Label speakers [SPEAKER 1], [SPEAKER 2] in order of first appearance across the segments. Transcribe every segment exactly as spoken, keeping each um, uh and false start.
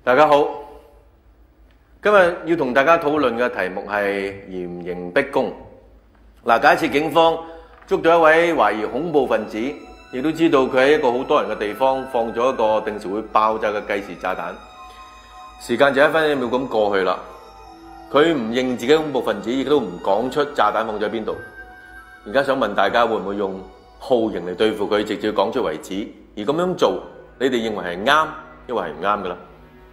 [SPEAKER 1] 大家好，今日要同大家討論嘅題目係嚴刑逼供。嗱，假設警方捉到一位懷疑恐怖分子，亦都知道佢喺一個好多人嘅地方放咗一個定時會爆炸嘅計時炸彈，時間就一分一秒咁過去啦。佢唔認自己恐怖分子，亦都唔講出炸彈放咗喺邊度。而家想問大家會唔會用酷刑嚟對付佢，直接講出為止？而咁樣做，你哋認為係啱，抑或係唔啱㗎啦？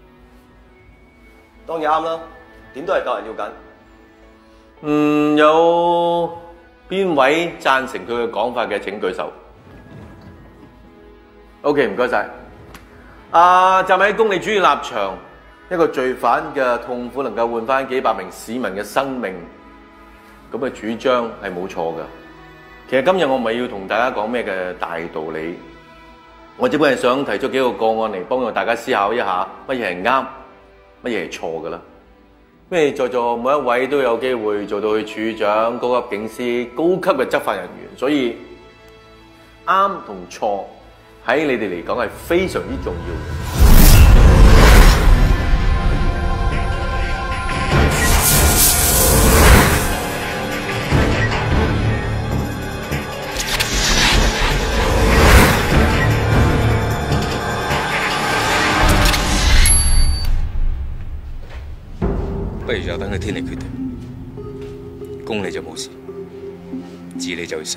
[SPEAKER 2] 當然啱啦，點都係救人要緊。
[SPEAKER 1] 嗯，有邊位贊成佢嘅講法嘅請舉手。OK， 唔該晒。啊，站喺公理主義立場，一個罪犯嘅痛苦能夠換翻幾百名市民嘅生命，咁嘅主張係冇錯㗎。其實今日我唔係要同大家講咩嘅大道理，我只不過係想提出幾個個案嚟幫助大家思考一下乜嘢係啱，乜嘢係錯㗎啦。因為在座每一位都有機會做到去處長、高級警司、高級嘅執法人員，所以啱同錯喺你哋嚟講係非常之重要嘅。
[SPEAKER 3] 不如就等佢天嚟決定，公你就冇事，治你就會死。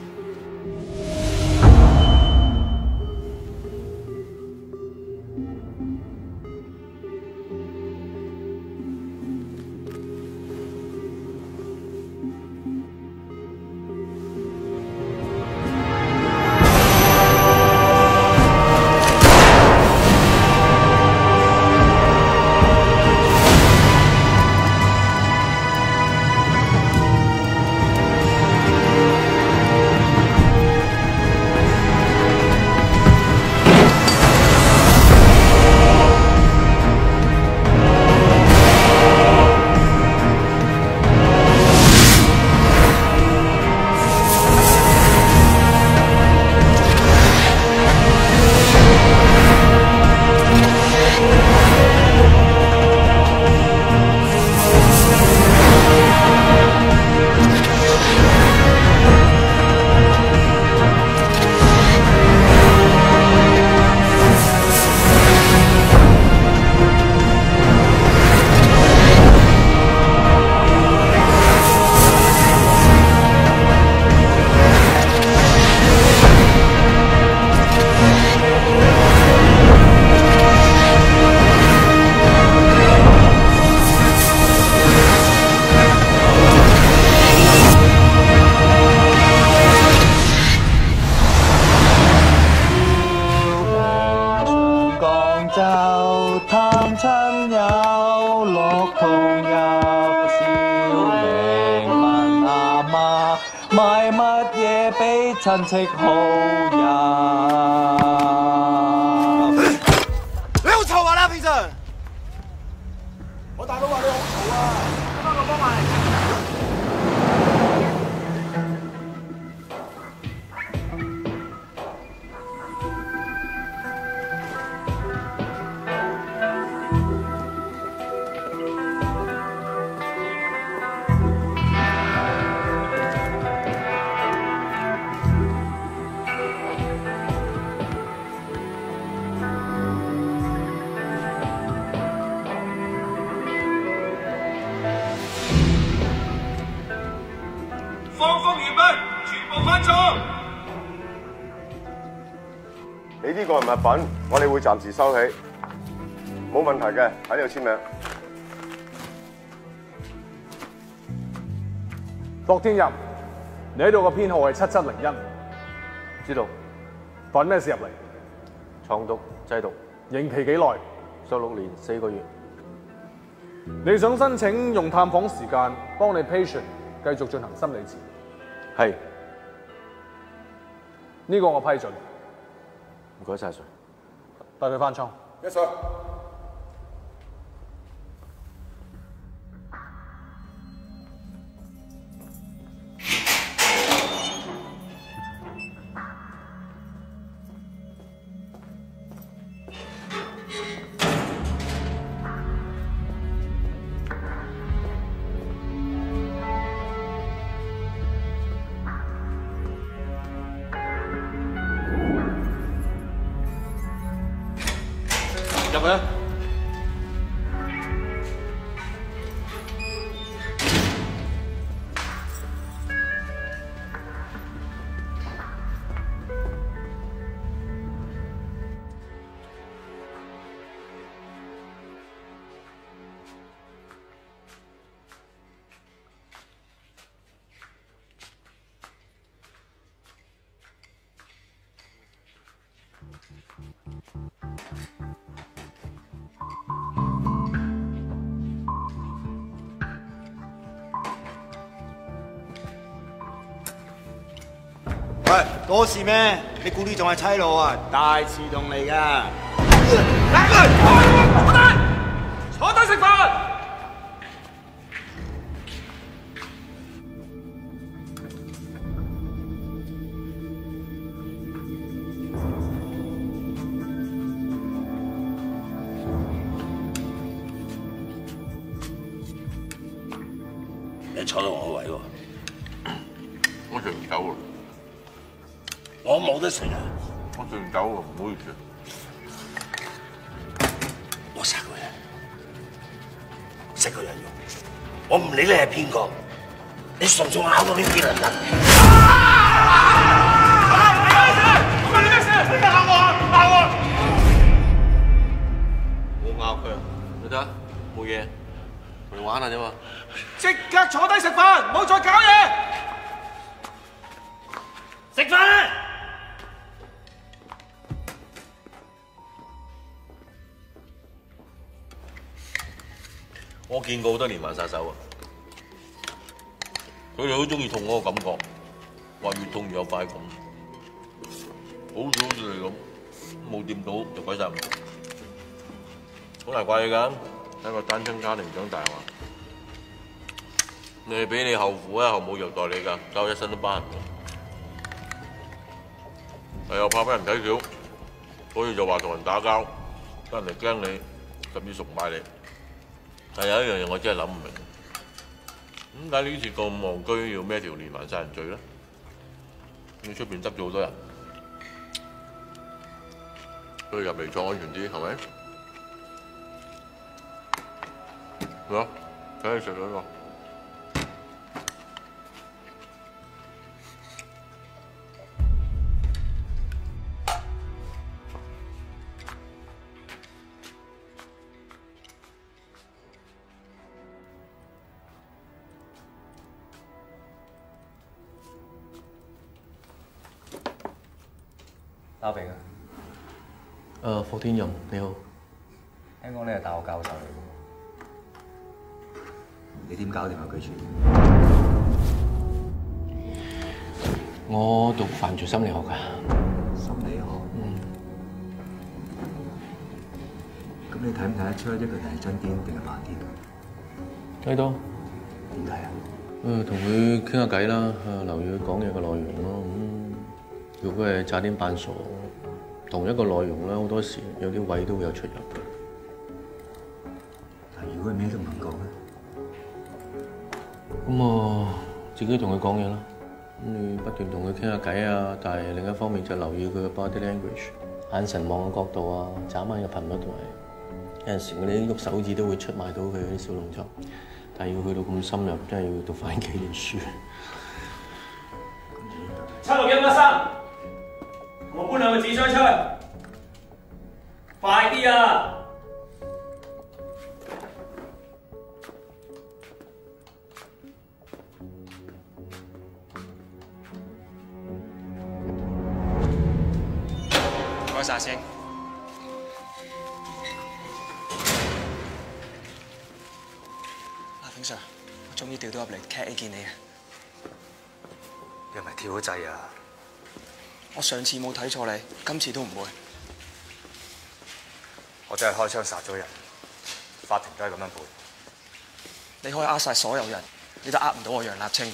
[SPEAKER 4] 探親友，樂同入少爺問阿媽，買乜嘢俾親戚好飲？
[SPEAKER 5] 你好嘈啊啦，Peter！我大佬話你好嘈啊，幫我幫埋。
[SPEAKER 6] 放風完畢，全部返座。
[SPEAKER 7] 你呢個係物品，我哋會暫時收起，冇問題嘅，喺呢度簽名。
[SPEAKER 8] 霍天任，你喺度嘅編號係七七零一，
[SPEAKER 1] 知道。
[SPEAKER 8] 犯咩事入嚟？
[SPEAKER 1] 藏毒製毒，
[SPEAKER 8] 刑期幾耐？
[SPEAKER 1] 十六年四個月。
[SPEAKER 8] 你想申請用探訪時間幫你 patient 繼續進行心理治療？
[SPEAKER 1] 係。
[SPEAKER 8] 呢個我批准。
[SPEAKER 1] 唔該晒，Sir。
[SPEAKER 8] 帶佢返倉。
[SPEAKER 7] Yes sir。
[SPEAKER 1] 去啊！
[SPEAKER 5] 喂，多事咩？你估呢仲係差佬啊？大刺洞嚟噶！
[SPEAKER 6] 嚟佢，坐低，坐低食飯。
[SPEAKER 9] 你坐到我位喎，
[SPEAKER 1] 我食唔走喎。
[SPEAKER 9] 我冇得食啊！
[SPEAKER 1] 我食唔走喎，唔好意思。
[SPEAKER 9] 我殺佢啊！食佢人肉，我唔理你係邊個，你送唔送咬到呢啲人啊？
[SPEAKER 6] 你咩事？你咬我啊！咬我！
[SPEAKER 1] 我咬佢啊！你睇下，冇嘢，同你玩下啫嘛。
[SPEAKER 6] 即刻坐低食飯，唔好再搞嘢。
[SPEAKER 9] 食飯啊！
[SPEAKER 1] 我見過好多連環殺手啊，佢哋好中意痛嗰個感覺，話越痛越有快感。好似好似你咁，冇掂到就鬼晒唔痛，好難怪你㗎，喺個單親家庭長大嘛。你係俾你後父啊後母虐待你㗎，搞一身都疤痕㗎。又怕俾人睇小，所以就話同人打交，得人哋驚你，甚至崇拜你。但有一樣嘢我真係諗唔明，點解呢次咁戇居要孭條連環殺人罪咧？要出邊執咗好多人，佢入嚟坐安全啲，係咪？係啊，睇你食咗呢個。
[SPEAKER 4] 包炳啊！
[SPEAKER 1] 誒，霍天任你好。
[SPEAKER 4] 聽講你係大學教授嚟喎，你點搞掂啊？居住？
[SPEAKER 1] 我讀犯罪心理學㗎。
[SPEAKER 4] 心理學。嗯。咁你睇唔睇得出一個人係真癲定係扮癲？
[SPEAKER 1] 睇到。
[SPEAKER 4] 點解啊？
[SPEAKER 1] 誒，同佢傾下偈啦，誒，留意佢講嘢嘅內容咯。咁如果佢係詐癲扮傻，同一個內容啦，好多時有啲位都會有出入嘅。
[SPEAKER 4] 但如果係咩都唔肯講咧，
[SPEAKER 1] 咁我自己同佢講嘢啦。咁你不斷同佢傾下偈啊，但係另一方面就留意佢嘅 body language，眼神望嘅角度啊，眨眼嘅頻率同埋有陣時嗰啲喐手指都會出賣到佢嗰啲小動作。但係要去到咁深入，真係要讀翻幾年書。
[SPEAKER 6] 七六一八三，我搬兩個紙箱出去，快啲啊！唔該晒先。阿炳 Sir，我終於調到入嚟 Cat A 見你啊！
[SPEAKER 4] 你係咪跳咗掣啊？
[SPEAKER 6] 我上次冇睇錯你，今次都唔會。
[SPEAKER 4] 我真係開槍殺咗人，法庭都係咁樣判。
[SPEAKER 6] 你可以呃晒所有人，你都呃唔到我楊立清。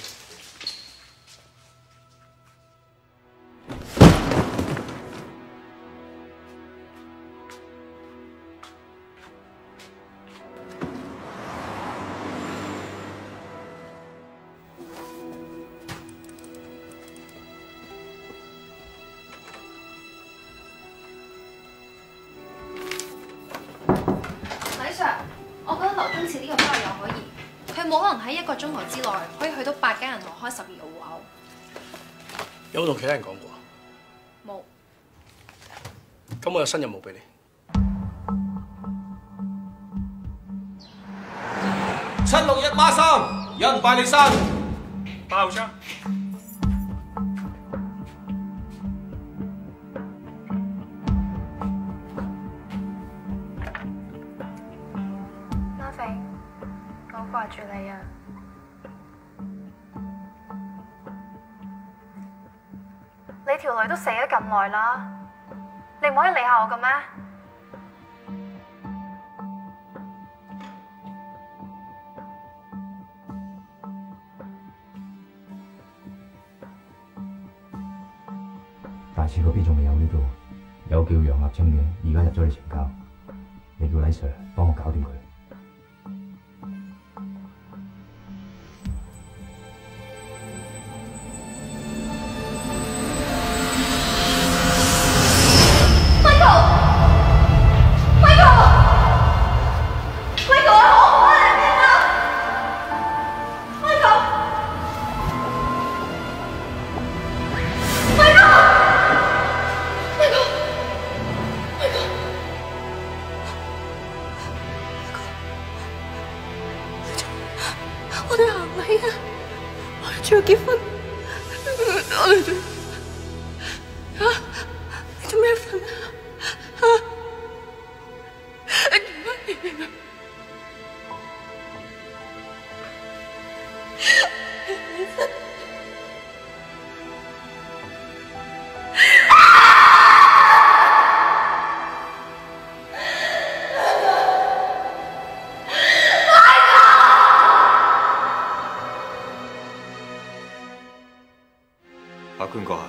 [SPEAKER 10] 冇可能喺一個鐘頭之內可以去到八間銀行開十二個戶口。
[SPEAKER 11] 有冇同其他人講過？
[SPEAKER 10] 冇。
[SPEAKER 11] 咁我有新任務俾你。
[SPEAKER 6] 七六一孖三，有人拜你山。爆槍。
[SPEAKER 10] 媽肥，我掛住你啊！你條女都死咗咁耐啦，你唔可以理下我嘅咩？
[SPEAKER 12] 大市嗰邊仲未有呢度，有叫楊立清嘅，而家入咗嚟懲教，你叫黎 Sir 幫我搞掂佢。
[SPEAKER 13] 我哋行禮啊！我哋仲要結婚，我哋仲啊！你做咩瞓啊？你做乜嘢啊？
[SPEAKER 3] 法官閣下，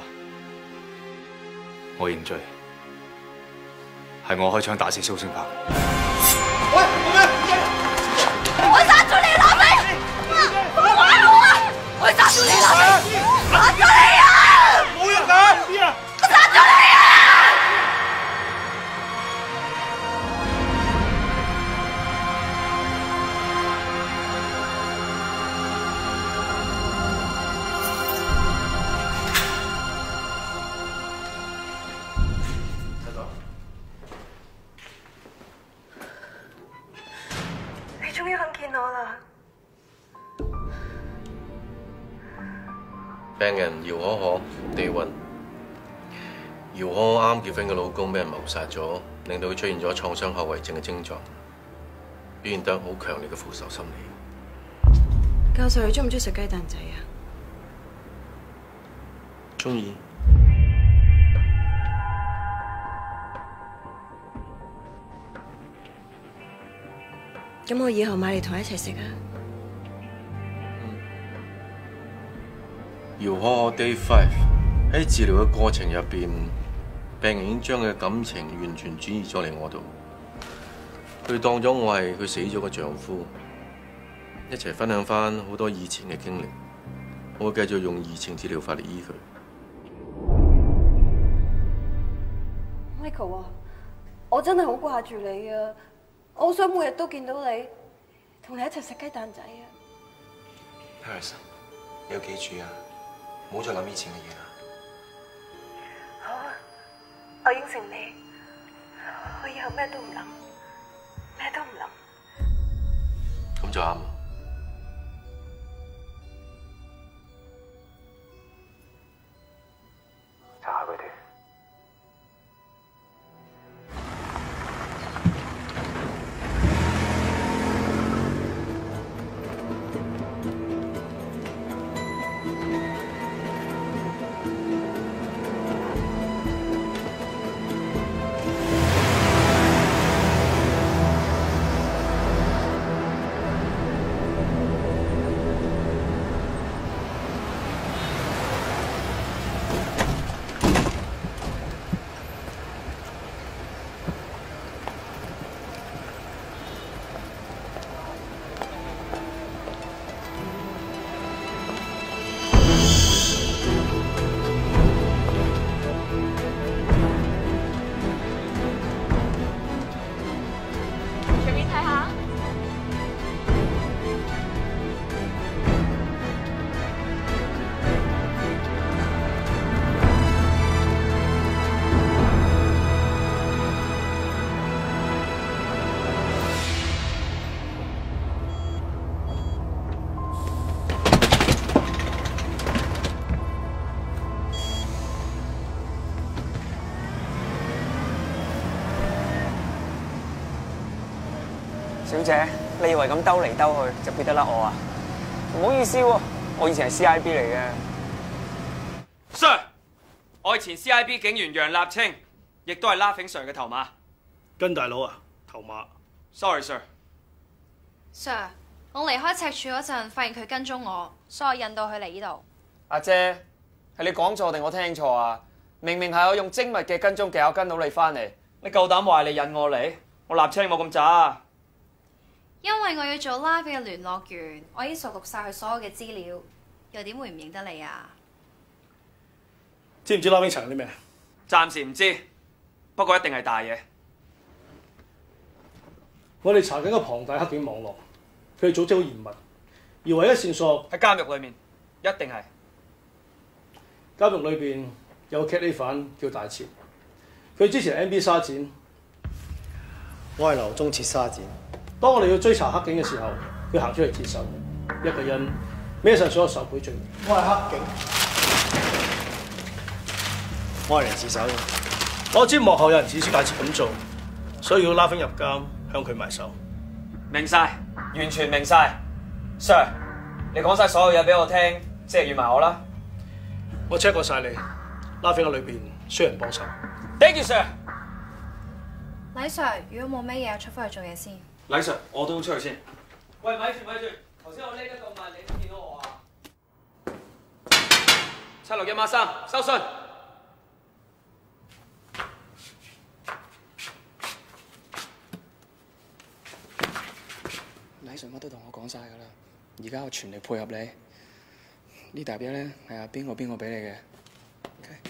[SPEAKER 3] 我認罪，係我開槍打死蘇星柏。
[SPEAKER 13] 喂，做咩？我殺咗你老味！放開我啊！我殺咗你老味！殺咗你啊！冇人打！我殺咗你啊！
[SPEAKER 10] 終於肯見我啦！
[SPEAKER 1] 病人姚可可地暈，姚可可啱結婚嘅老公俾人謀殺咗，令到佢出現咗創傷後遺症嘅症狀，表現得好強烈嘅復仇心理。
[SPEAKER 13] 教授，你中唔中意食雞蛋仔啊？
[SPEAKER 1] 中意。
[SPEAKER 13] 咁我以後買嚟同佢一齊食啊！
[SPEAKER 1] 姚可可 Day Five 喺治療嘅過程入邊，病人已經將佢嘅感情完全轉移咗嚟我度，佢當咗我係佢死咗嘅丈夫，一齊分享翻好多以前嘅經歷。我會繼續用移情治療法嚟醫佢。
[SPEAKER 13] Michael 啊，我真係好掛住你啊！我好想每日都見到你，同你一齊食雞蛋仔啊
[SPEAKER 14] Paris， 你要記住啊，唔好再諗以前嘅嘢啦。
[SPEAKER 10] 好啊，我應承你，我以後咩都唔諗，咩都唔諗。
[SPEAKER 1] 咁就啱。
[SPEAKER 12] 查下佢哋。
[SPEAKER 15] 小姐，你以為咁兜嚟兜去就撇得甩我啊？唔好意思喎，我以前係 C I B 嚟嘅。
[SPEAKER 16] Sir， 我係前 C I B 警員楊立清，亦都係 Laughing Sir 嘅頭馬。
[SPEAKER 11] 跟大佬啊，頭馬。
[SPEAKER 16] Sorry Sir。
[SPEAKER 17] Sir， 我離開赤柱嗰陣，發現佢跟蹤我，所以我引導佢嚟呢度。
[SPEAKER 15] 阿姐，係你講錯定我聽錯啊？明明係我用精密嘅跟蹤技巧跟到你翻嚟，你夠膽話你引我嚟？我立清冇咁渣。
[SPEAKER 17] 因為我要做 Live 嘅聯絡員，我已經熟讀晒佢所有嘅資料，又點會唔認得你啊？
[SPEAKER 11] 知唔知 Laughing 層有啲咩？
[SPEAKER 16] 暫時唔知，不過一定係大嘢。
[SPEAKER 11] 我哋查緊個龐大黑警網絡，佢哋組織好嚴密，而唯一線索
[SPEAKER 16] 喺監獄裏面，一定係
[SPEAKER 11] 監獄裏邊有個 Cat A 犯叫大切，佢之前係 N B 沙展，我係劉宗切沙展。當我哋要追查黑警嘅時候，佢行出嚟接手，一個人孭晒所有受賄罪名。我係黑警，我係嚟自首嘅。我知幕後有人指使大切咁做，所以要Laughing入監向佢埋手。
[SPEAKER 16] 明晒，完全明晒。Sir， 你講晒所有嘢俾我聽，即係預埋我啦。
[SPEAKER 11] 我 check 過晒你，Laughing喺裏邊需要人幫手。
[SPEAKER 16] Thank you Sir。
[SPEAKER 17] 禮 Sir， 如果冇咩嘢，出返去做嘢先。
[SPEAKER 16] 禮 Sir， 我都出去先。喂，咪住咪住，頭先我匿得咁慢，你都見到我啊？七六一孖三，收信。
[SPEAKER 15] 禮 Sir 乜都同我講晒㗎啦，而家我全力配合你。呢沓嘢咧係阿邊個邊個俾你嘅 ？OK。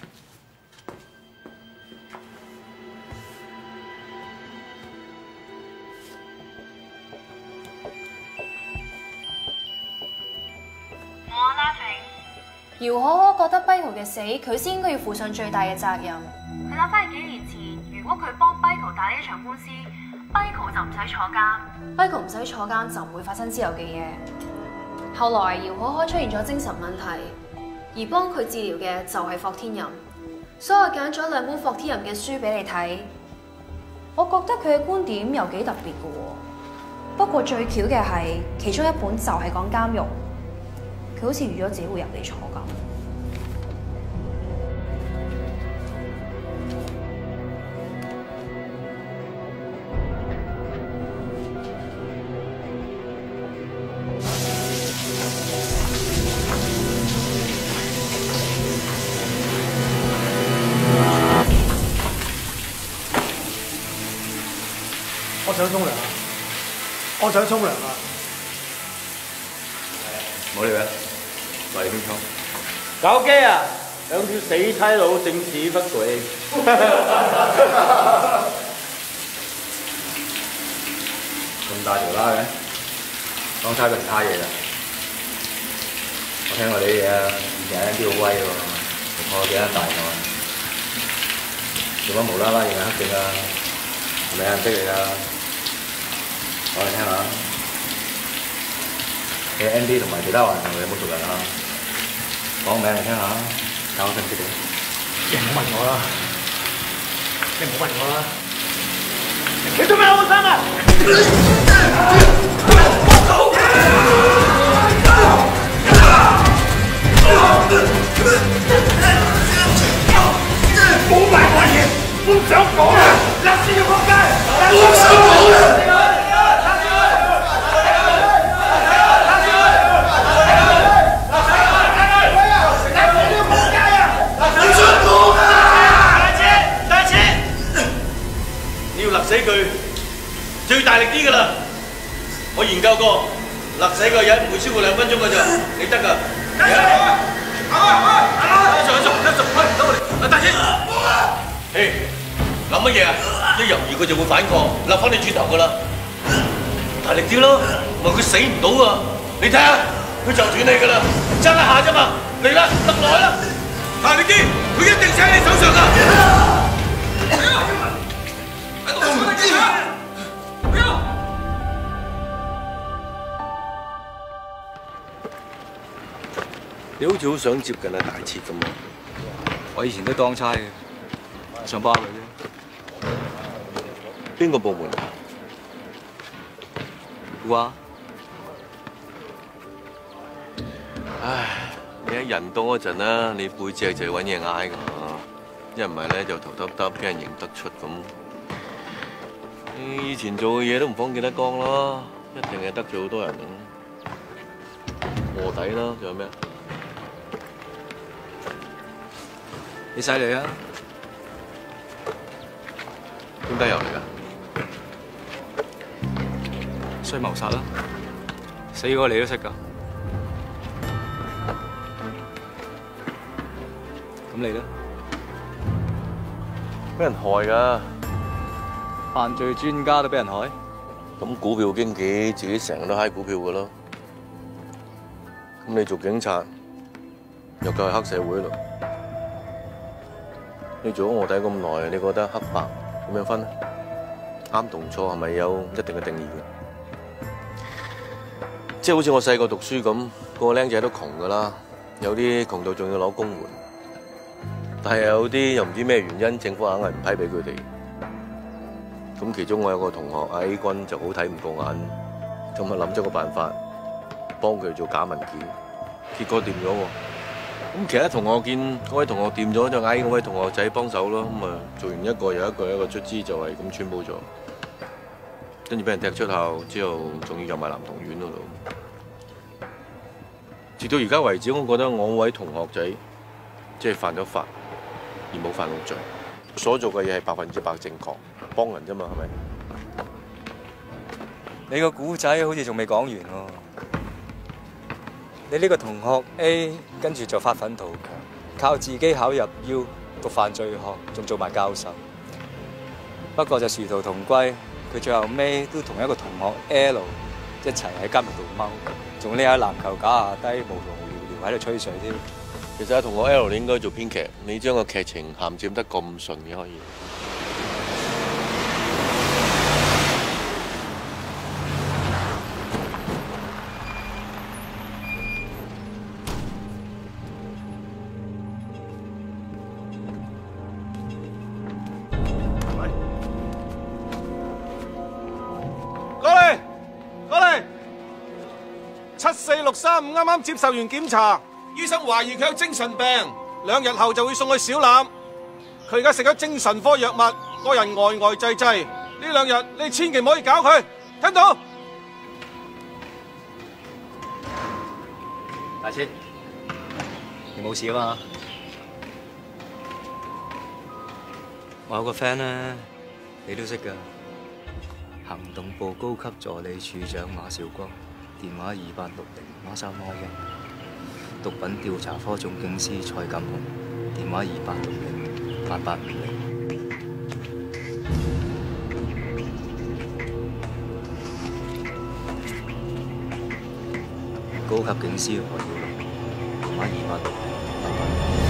[SPEAKER 17] 姚可可覺得跛豪嘅死，佢先應該要負上最大嘅責任。
[SPEAKER 10] 佢諗翻起幾年前，如果佢幫跛豪打呢一場官司，跛豪就唔使坐監。
[SPEAKER 17] 跛豪唔使坐監就唔會發生之後嘅嘢。後來姚可可出現咗精神問題，而幫佢治療嘅就係霍天任，所以我揀咗兩本霍天任嘅書俾你睇。我覺得佢嘅觀點又幾特別嘅喎。不過最巧嘅係，其中一本就係講監獄。佢好似預咗自己會入嚟坐咁。
[SPEAKER 11] 我想沖涼啊！我想沖涼啊！
[SPEAKER 3] 冇理佢，嚟邊廠？
[SPEAKER 4] 搞基啊！兩條死差佬正似不軌。
[SPEAKER 12] 咁大條啦嘅，當差佢唔差嘢啦。我聽過你啲嘢啊，以前喺啲好威喎，我幾間大案，做乜無啦啦認係黑警啊？係咪有人逼你㗎？講嚟聽下。你 N D 同埋其他華人同你有冇熟人啊？講名嚟聽下，教我識唔識你？
[SPEAKER 11] 你唔好問我啦，你唔好問我啦。
[SPEAKER 4] 你做咩攞我衫啊？冇埋我嘢，唔想講啊！立先要仆街，唔想講啊！
[SPEAKER 1] 勒死佢最大力啲噶啦！我研究過，勒死個人唔會超過兩分鐘㗎咋，你得㗎。好啊好啊，一做一做一做，喂，等我哋，大姐，嘿，諗乜嘢啊？一猶豫佢就會反抗，勒翻你轉頭㗎啦。大力啲咯，唔係佢死唔到啊！你睇下，佢就斷你㗎啦，爭一下啫嘛，嚟啦，勒落去啦，大力啲，佢一定死喺你手上㗎。
[SPEAKER 3] 你好似好想接近阿大切咁啊！我以前都當差嘅，上巴佢啫。
[SPEAKER 1] 邊個部門？
[SPEAKER 12] 話。
[SPEAKER 1] 唉，你喺人多嗰陣啦，你背脊就要揾嘢嗌㗎嘛，一唔係咧就頭耷耷，俾人認得出咁。你以前做嘅嘢都唔方見得光咯，一定係得罪好多人。卧底啦，仲有咩？
[SPEAKER 12] 你犀利啊！
[SPEAKER 1] 點解又嚟㗎？
[SPEAKER 12] 衰謀殺啦！死嗰個你都識㗎。咁你咧？
[SPEAKER 1] 俾人害㗎。
[SPEAKER 12] 犯罪專家都俾人害？
[SPEAKER 1] 咁股票經紀自己成日都揩股票㗎咯。咁你做警察又夠係黑社會咯。你做咗卧底咁耐，你覺得黑白點樣分咧？啱同錯係咪有一定嘅定義嘅？即係好似我細個讀書咁，個僆仔都窮㗎啦，有啲窮到仲要攞公援，但係有啲又唔知咩原因，政府硬係唔批俾佢哋。咁其中我有個同學阿 A 君就好睇唔過眼，咁啊諗咗個辦法幫佢做假文件，結果掂咗喎。咁其他同學見嗰位同學掂咗，就嗌嗰位同學仔幫手咯。咁啊做完一個又一個，一個卒之就係咁穿煲咗，跟住俾人踢出校之後，仲要入埋男童院嗰度。直到而家為止，我覺得我嗰位同學仔即係犯咗法而冇犯到罪，所做嘅嘢係百分之百正確，幫人啫嘛，係咪？
[SPEAKER 12] 你個古仔好似仲未講完喎。你呢個同學 A 跟住就發奮圖強，靠自己考入 U 讀犯罪學，仲做埋教授。不過就殊途同歸，佢最後尾都同一個同學 L 一齊喺監獄度踎，仲匿喺籃球架下低無無聊聊喺度吹水添。
[SPEAKER 1] 其實同學 L 你應該做編劇，你將個劇情銜接得咁順嘅可以。
[SPEAKER 5] 七四六三五啱啱接受完檢查，醫生懷疑佢有精神病，兩日後就會送去小欖。佢而家食咗精神科藥物，個人呆呆滯滯。呢兩日你千祈唔可以搞佢，聽到？
[SPEAKER 12] 大千，你冇事啊嘛？我有個 friend 咧，你都識㗎，行動部高級助理處長馬少光。電話二八六零孖三孖一，毒品調查科總警司蔡錦雄，電話二八六零八八五零。高級警司何耀龍，電話二八六零八八五零。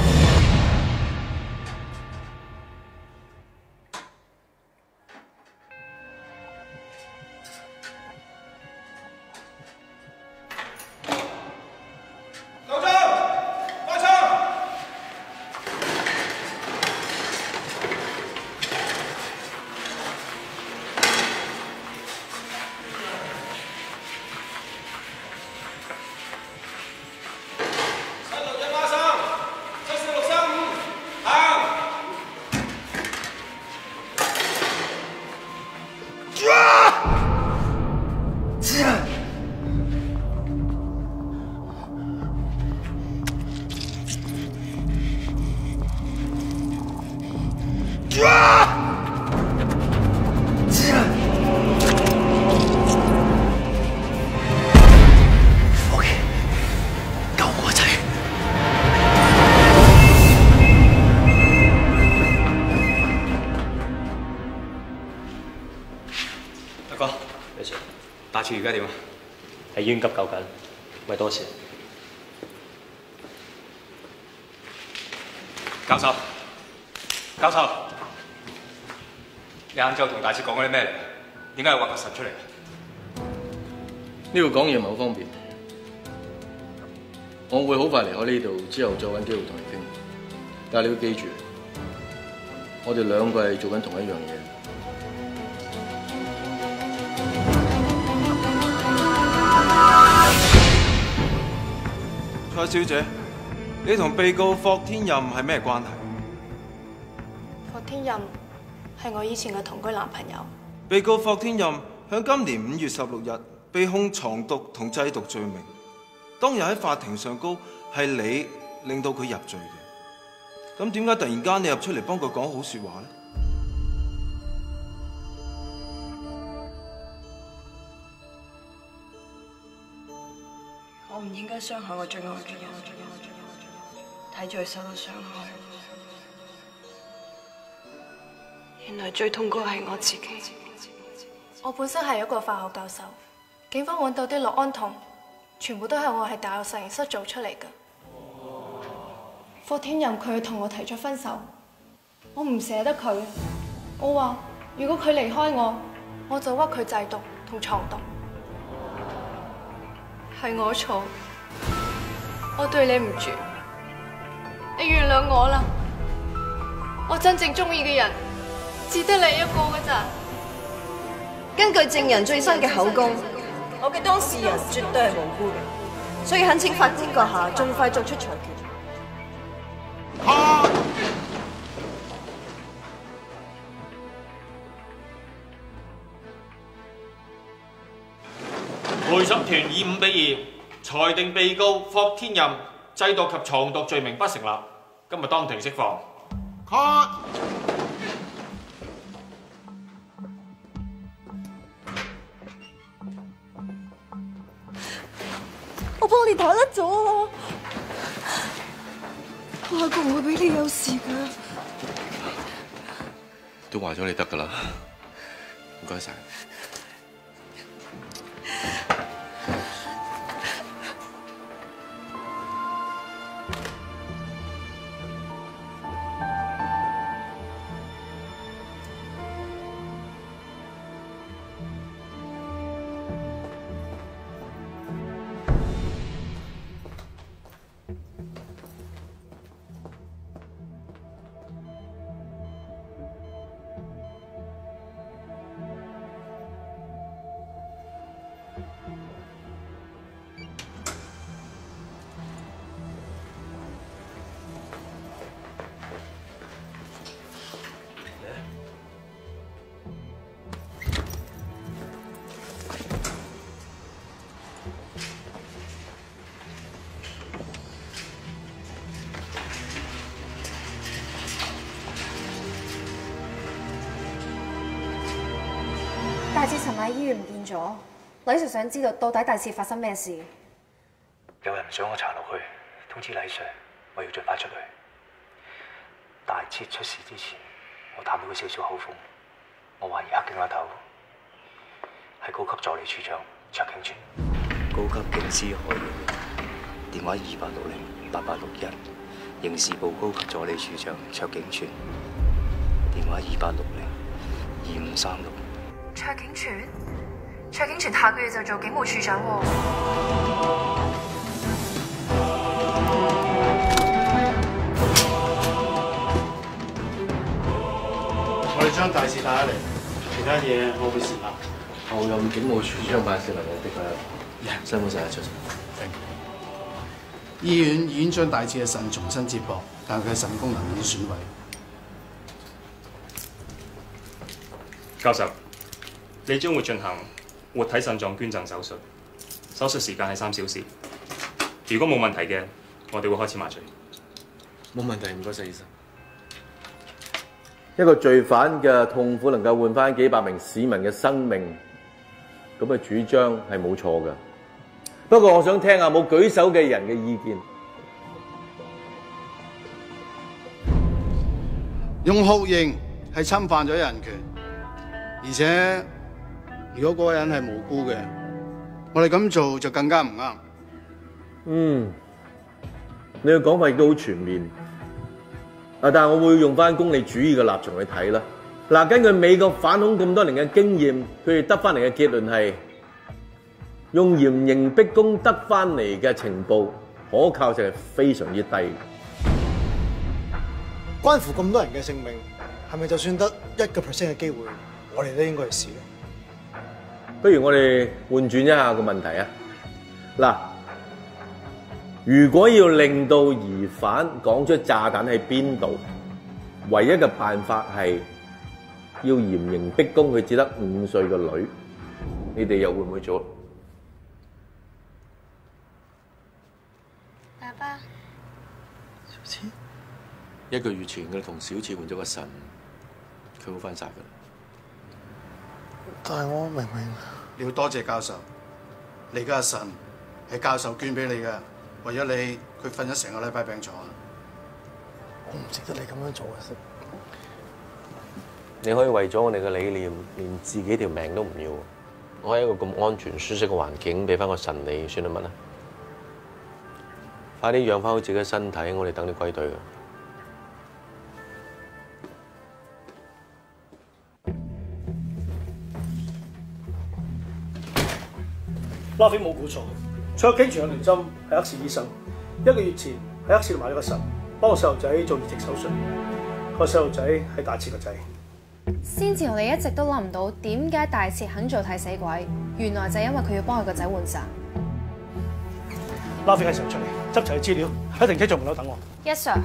[SPEAKER 12] 大柱而家點啊？喺醫院急救緊，喂，多謝。教授，教授，你晏晝同大柱講嗰啲咩嚟？點解要揾個神出嚟？
[SPEAKER 1] 呢度講嘢唔係好方便，我會好快離開呢度，之後再揾機會同你傾。但係你要記住，我哋兩個係做緊同一樣嘢。
[SPEAKER 18] 蔡小姐，你同被告霍天任係咩關係？
[SPEAKER 10] 霍天任係我以前嘅同居男朋友。
[SPEAKER 18] 被告霍天任響今年五月十六日被控藏毒同製毒罪名。當日喺法庭上高係你令到佢入罪嘅。咁點解突然間你入出嚟幫佢講好説話呢？
[SPEAKER 10] 我唔應該傷害我最愛嘅人，睇住佢受到傷害。原來最痛嗰個係我自己。我本身係一個化學教授，警方揾到啲氯胺酮，全部都係我喺大學實驗室做出嚟㗎。霍天任佢同我提出分手，我唔捨得佢。我話如果佢離開我，我就屈佢製毒同藏毒。係我錯，我對你唔住，你原諒我啦。我真正中意嘅人只得你一個㗎咋。
[SPEAKER 19] 根據證人最新嘅口供，我嘅當事人絕對係無辜嘅，所以懇請法官閣下盡快作出裁決。
[SPEAKER 5] 陪審團以五比二裁定被告霍天任製毒及藏毒罪名不成立，今日當庭釋放。Cut。
[SPEAKER 19] 我幫你打甩咗啊！我阿哥唔會俾你有事㗎。
[SPEAKER 14] 都話咗你得㗎啦，唔該晒。
[SPEAKER 17] 大志尋晚喺醫院唔見咗，李 Sir 想知道到底大志發生咩事。
[SPEAKER 20] 有人唔想我查落去，通知李 Sir， 我要盡快出去。大志出事之前，我探到佢少少口風，我懷疑黑警阿頭係高級助理處長卓景全。高級警司何耀電話二八六零八八六一，刑事部高級助理處長卓景全電話二八六零二五三六。
[SPEAKER 17] 卓景全，卓景全下個月就做警務處長喎。
[SPEAKER 11] 我哋將大事帶咗嚟，其他嘢我會善立。
[SPEAKER 1] 候任警務處長辦事能力的確辛苦晒，出神。
[SPEAKER 21] 醫院已經將大志嘅腎重新接駁，但佢嘅腎功能已經損毀。
[SPEAKER 22] 教授，你將會進行活體腎臟捐贈手術，手術時間係三小時。如果冇問題嘅，我哋會開始麻醉。
[SPEAKER 14] 冇問題，唔該晒醫生。
[SPEAKER 1] 一個罪犯嘅痛苦能夠換翻幾百名市民嘅生命，咁嘅主張係冇錯嘅。不過我想聽下冇舉手嘅人嘅意見。
[SPEAKER 21] 用酷刑係侵犯咗人權，而且如果嗰個人係無辜嘅，我哋咁做就更加唔啱。
[SPEAKER 1] 嗯，你嘅講法亦都好全面。啊，但係我會用翻功利主義嘅立場去睇啦。嗱，根據美國反恐咁多年嘅經驗，佢哋得翻嚟嘅結論係用嚴刑逼供得翻嚟嘅情報可靠性係非常之低。
[SPEAKER 11] 關乎咁多人嘅性命，係咪就算得一個 percent 嘅機會，我哋都應該去試咧？不
[SPEAKER 1] 如我哋換轉一下個問題啊！嗱， 如果要令到疑犯講出炸彈喺邊度，唯一嘅辦法係要嚴刑逼供佢只得五歲嘅女。你哋又會唔會做？
[SPEAKER 10] 爸爸，
[SPEAKER 1] 小千，一個月前佢同小千換咗個腎，佢好翻晒㗎啦。
[SPEAKER 21] 但係我明明你要多謝教授，你而家嘅腎係教授捐俾你嘅，為咗你，佢瞓咗成個禮拜病床啊！我唔值得你咁樣做嘅，
[SPEAKER 1] 你可以為咗我哋嘅理念，連自己條命都唔要。我喺一個咁安全舒適嘅環境，俾翻個腎你，算係乜啊？快啲養翻好自己嘅身體，我哋等你歸隊㗎。
[SPEAKER 11] 拉菲冇估錯，卓景全有條針係黑市醫生，一個月前喺黑市度買咗個腎，幫個細路仔做移植手術。個細路仔係大切個仔。
[SPEAKER 17] 先至我哋一直都諗唔到點解大切肯做替死鬼，原來就係因為佢要幫佢個仔換腎。
[SPEAKER 11] 拉菲嘅時候出嚟，執齊資料，喺停車場門口等我。
[SPEAKER 17] Yes sir。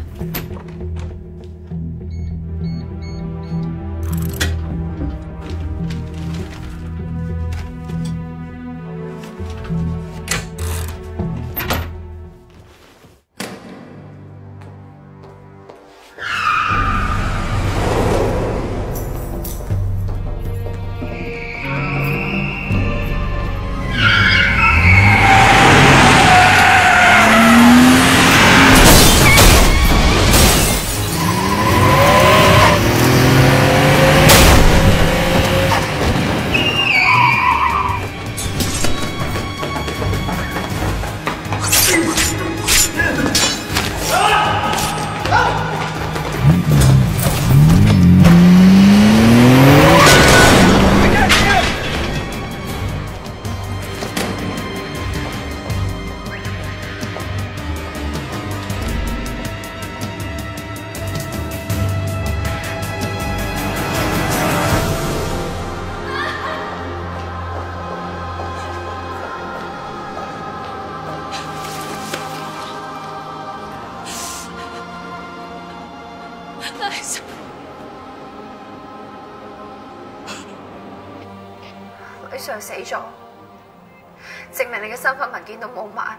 [SPEAKER 10] 女上死咗，證明你嘅身份文件都冇埋。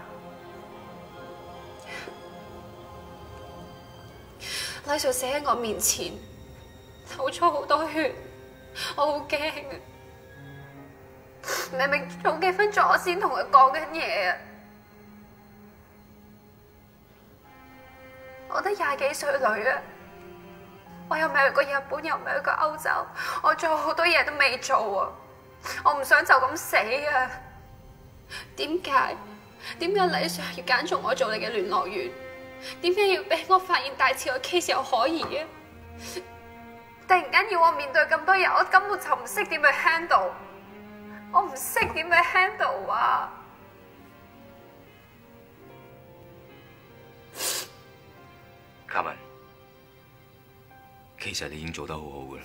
[SPEAKER 10] 女上死喺我面前，流咗好多血，我好驚啊！明明早幾分鐘我先同佢講緊嘢啊！我得廿幾歲女啊！我又未去過日本，又未去過歐洲，我仲有好多嘢都未做啊！我唔想就咁死啊！點解？點解李 Sir 要揀中我做你嘅聯絡員？點解要俾我發現大次個 case 有可疑嘅？突然間要我面對咁多嘢，我根本就唔識點去 handle， 我唔識點去 handle 啊！
[SPEAKER 3] 嘉文，其實你已經做得好好㗎啦。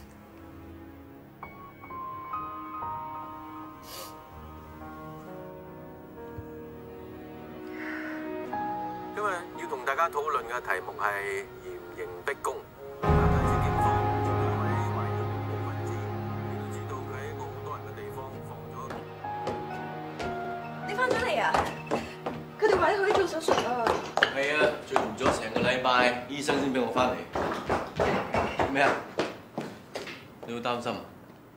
[SPEAKER 1] 今日要同大家討論嘅題目係嚴刑逼供。
[SPEAKER 19] 你翻咗嚟啊？佢哋話你可以做手術啊！
[SPEAKER 1] 係啊，做唔咗成個禮拜，醫生先俾我翻嚟。咩啊？你好擔心啊？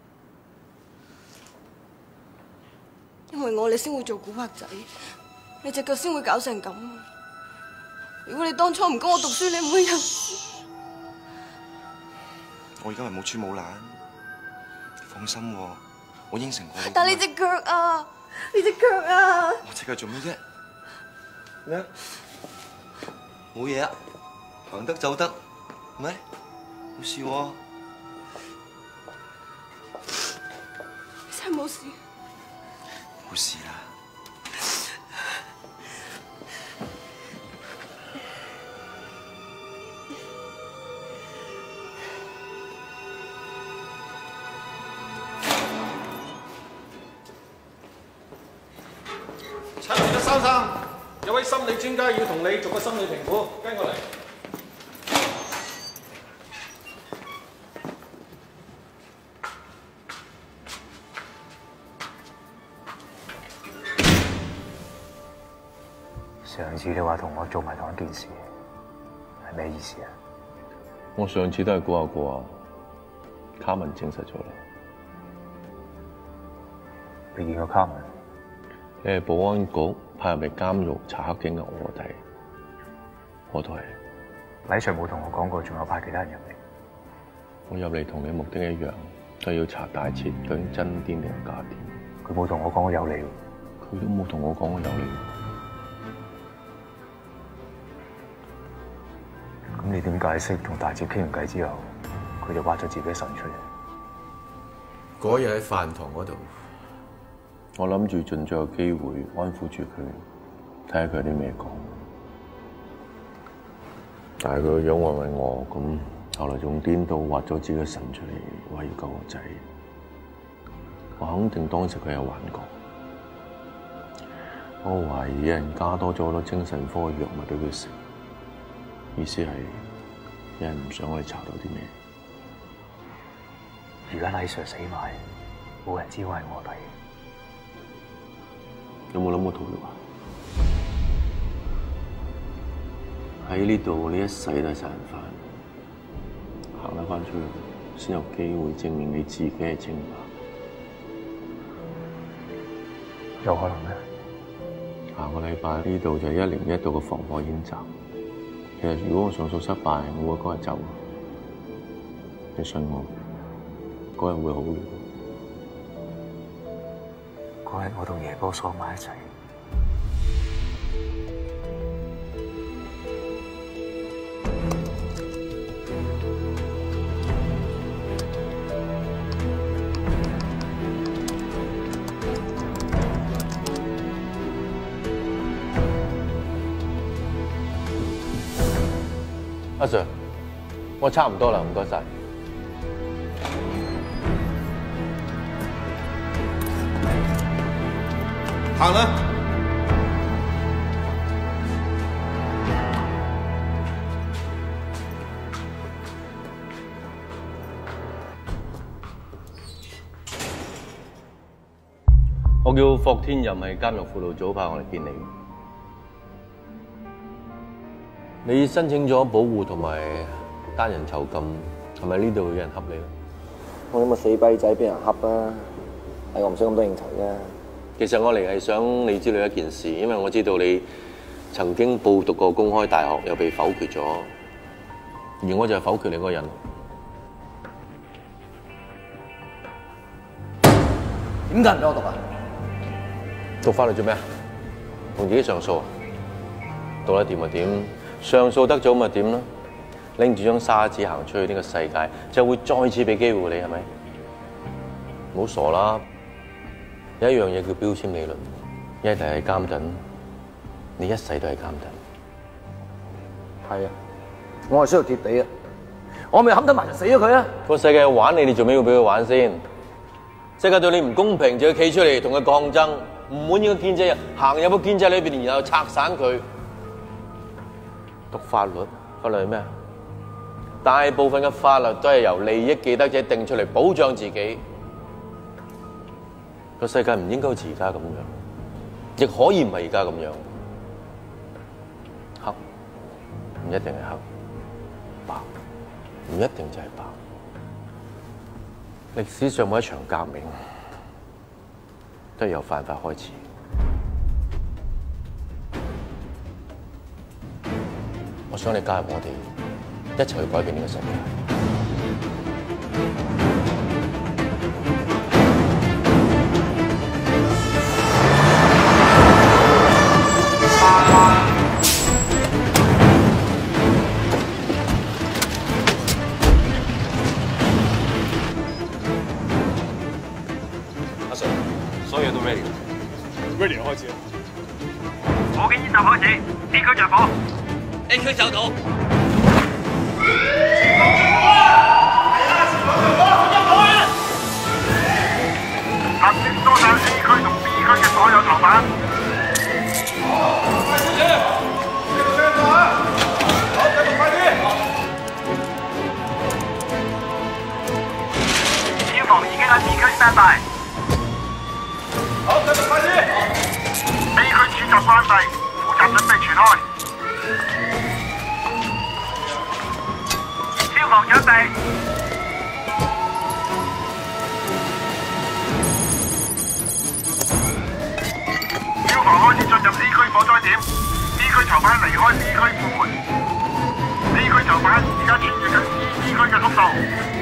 [SPEAKER 19] 因為我你先會做古惑仔，你隻腳先會搞成咁。如果你當初唔跟我讀書，你唔會有事。
[SPEAKER 14] 我而家係冇穿冇爛，放心喎，我應承過你。
[SPEAKER 19] 但係你隻腳啊，你隻腳啊！
[SPEAKER 14] 我隻腳做咩啫？咩？冇嘢啊，行得走得，咩？冇事喎。
[SPEAKER 19] 真係冇事。
[SPEAKER 14] 冇事啦。
[SPEAKER 5] 陳先生， 有位心理專家要同你做個心理評估，跟過嚟。
[SPEAKER 20] 上次你話同我做埋同一件事，係咩意思啊？
[SPEAKER 1] 我上次都係估下估下，卡文證實咗啦。
[SPEAKER 20] 你見過卡文？
[SPEAKER 1] 你係保安局派入嚟監獄查黑警嘅臥底，我都係。
[SPEAKER 20] 禮 Sir 冇同我講過，仲有派其他人入嚟。
[SPEAKER 1] 我入嚟同你目的一樣，都係要查大切究竟真癲定係假癲。
[SPEAKER 20] 佢冇同我講我有你，
[SPEAKER 1] 佢都冇同我講我有你。
[SPEAKER 20] 咁你點解釋同大切傾完偈之後，佢就挖咗自己神出嚟？
[SPEAKER 1] 嗰日喺飯堂嗰度，我諗住盡最後機會安撫住佢，睇下佢有啲咩講。但係佢個樣問問我，咁後來仲顛到挖咗自己嘅神出嚟，話要救我仔。我肯定當時佢有幻覺。我懷疑有人加多咗好多精神科嘅藥物俾佢食。意思係有人唔想我哋查到啲咩。
[SPEAKER 20] 而家禮 Sir 死埋，冇人知我係臥底。
[SPEAKER 1] 有冇諗過逃獄啊？喺呢度，你一世都係殺人犯，行得翻出去，先有機會證明你自己係清白。
[SPEAKER 20] 有可能咩？
[SPEAKER 1] 下個禮拜呢度就係一年一度嘅防火演習。其實如果我上訴失敗，我會嗰日走。你信我，嗰日會好嘅。
[SPEAKER 20] 嗰日我同爺哥鎖埋一齊。
[SPEAKER 1] 阿 Sir， 我差唔多啦，唔該晒。
[SPEAKER 5] 行啦。
[SPEAKER 1] 我叫霍天任，係監獄輔導組派我嚟見你。你申請咗保護同埋單人囚禁，係咪呢度有人恰你咧？
[SPEAKER 2] 我咁嘅死跛仔俾人恰啊！係我唔想咁多應酬啫。
[SPEAKER 1] 其實我嚟係想你知道一件事，因為我知道你曾經報讀過公開大學，又被否決咗，而我就係否決你嗰個人。
[SPEAKER 2] 點解唔俾我讀啊？
[SPEAKER 1] 讀法律做咩啊？同自己上訴啊？讀得掂咪點？上訴得咗咪點咯？拎住張沙紙行出去呢個世界，就會再次俾機會你，係咪？唔好傻啦！有一樣嘢叫標籤理論，一係係監躉，你一世都係監躉。
[SPEAKER 2] 係啊，我係需要貼地啊！我咪冚得埋就死咗佢啊！
[SPEAKER 1] 個世界玩你，你做咩要俾佢玩先？世界對你唔公平，就要企出嚟同佢抗爭。唔滿意嘅建制人行入個建制裏邊，然後拆散佢。讀法律，法律係咩？大部分嘅法律都係由利益既得者定出嚟保障自己。個世界唔應該好似而家咁樣，亦可以唔係而家咁樣。黑唔一定係黑，白唔一定就係白。歷史上每一場革命都係由犯法開始。我想你加入我哋，一齊去改變呢個世界。
[SPEAKER 22] 阿 Sir， 所有嘢都 ready 啦 ，ready 開始啦。
[SPEAKER 8] 我嘅演習開始 ，A 區着火 ，A 區走到。立即疏散 A 區同 B 區嘅所有囚犯。 防已經喺 B 區 stand by。
[SPEAKER 6] 好，繼續快啲。
[SPEAKER 8] A 區主閘關閉，負責準備傳開。消防準備。消防開始進入 A 區火災點 ，B 區囚犯離開 B 區副門。B 區囚犯而家穿越緊 C 區嘅通道。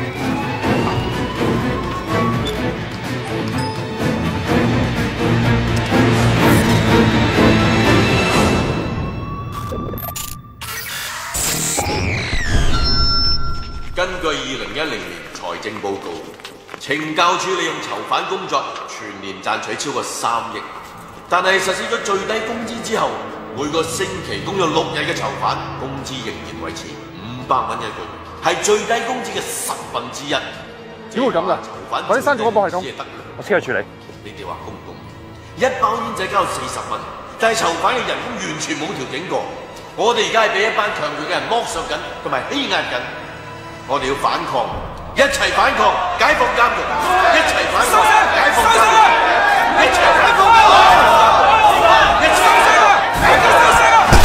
[SPEAKER 1] 根據二零一零年財政報告，懲教處利用囚犯工作全年賺取超過三億，但係實施咗最低工資之後，每個星期工作六日嘅囚犯工資仍然維持五百蚊一個月，係最低工資嘅十分之一。
[SPEAKER 7] 點會咁㗎？快啲刪咗嗰部系統，我即刻處理。
[SPEAKER 1] 你哋話公唔公平？一包煙仔交四十蚊，但係囚犯嘅人工完全冇調整過。我哋而家係俾一班強權嘅人剝削緊，同埋欺壓緊。我哋要反抗，一齊反抗，解放監獄，一齊反抗，解放監獄，一齊反抗監獄，一齊反抗，解放監獄。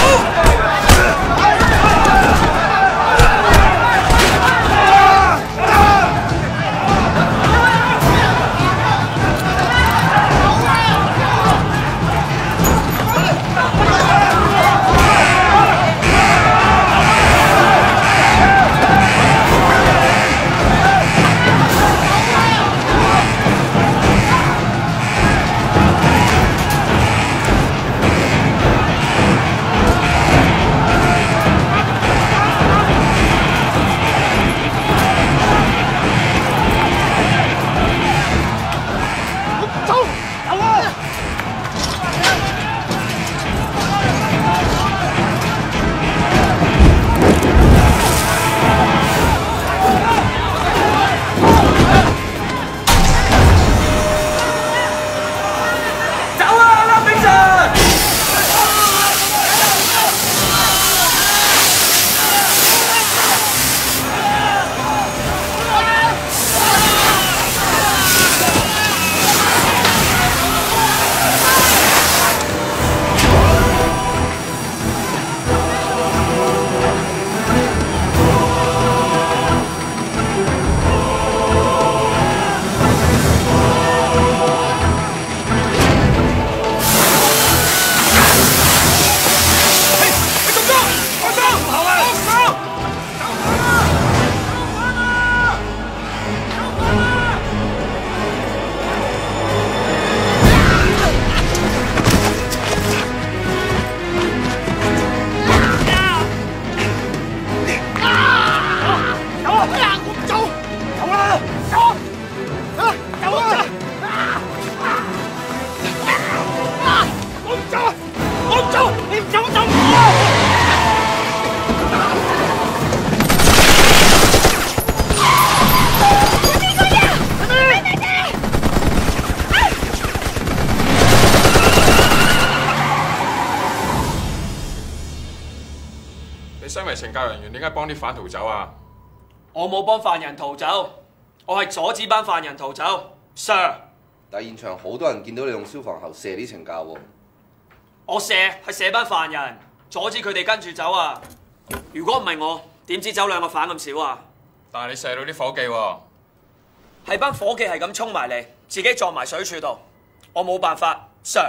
[SPEAKER 6] 身為懲教人員，點解幫啲犯逃走啊？
[SPEAKER 15] 我冇幫犯人逃走，我係阻止班犯人逃走 ，Sir。
[SPEAKER 14] 但係現場好多人見到你用消防喉射啲懲教喎。
[SPEAKER 15] 我射係射班犯人，阻止佢哋跟住走啊！如果唔係我，點知走兩個犯咁少啊？
[SPEAKER 6] 但係你射到啲伙計喎。
[SPEAKER 15] 係班伙計係咁衝埋嚟，自己撞埋水柱度，我冇辦法 ，Sir。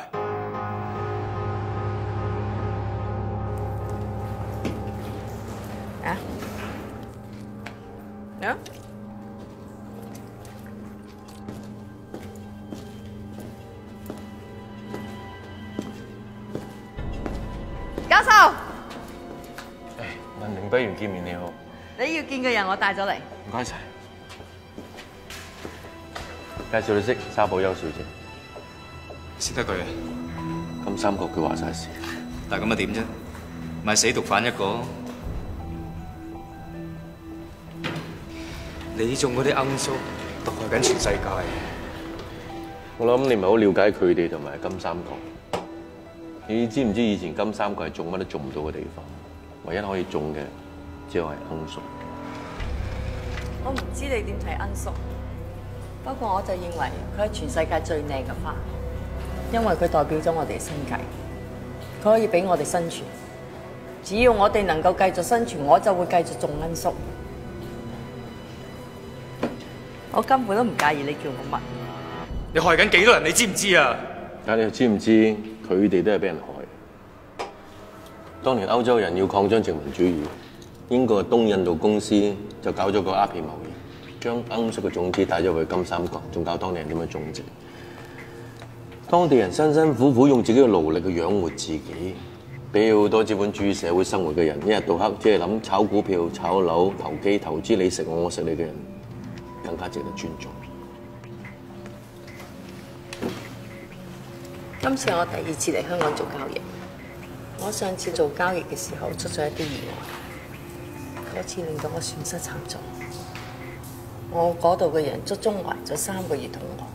[SPEAKER 9] 啊？啊？教授，
[SPEAKER 1] 誒，文明不如見面你好。
[SPEAKER 9] 你要見嘅人我帶咗嚟。
[SPEAKER 1] 唔該晒。介紹你識沙寶優小姐。
[SPEAKER 12] 識得佢啊？
[SPEAKER 1] 金三角佢話晒事。
[SPEAKER 12] 但係咁啊點啫？咪死毒販一個。你中嗰啲罌粟毒害緊全世界。
[SPEAKER 1] 我諗你唔係好了解佢哋同埋金三角。你知唔知以前金三角係種乜都種唔到嘅地方，唯一可以種嘅只有係罌粟。
[SPEAKER 9] 我唔知你點睇罌粟，
[SPEAKER 13] 不過我就認為佢係全世界最靚嘅花，因為佢代表咗我哋嘅生計，佢可以俾我哋生存。只要我哋能夠繼續生存，我就會繼續種罌粟。我根本都唔介意你叫我乜。
[SPEAKER 12] 你害緊幾多人？你知唔知啊？
[SPEAKER 1] 但你知唔知佢哋都係俾人害？當年歐洲人要擴張殖民主義，英國嘅東印度公司就搞咗個鴉片貿易，將罌粟嘅種子帶咗去金三角，仲教當地人點樣種植。當地人辛辛苦苦用自己嘅勞力去養活自己，比好多資本主義社會生活嘅人一日到黑只係諗炒股票、炒樓、投機、投資你食我，我食你嘅人，更加值得尊重。
[SPEAKER 13] 今次我第二次嚟香港做交易，我上次做交易嘅時候出咗一啲意外，嗰次令到我損失慘重。我嗰度嘅人足足挨咗三個月同我。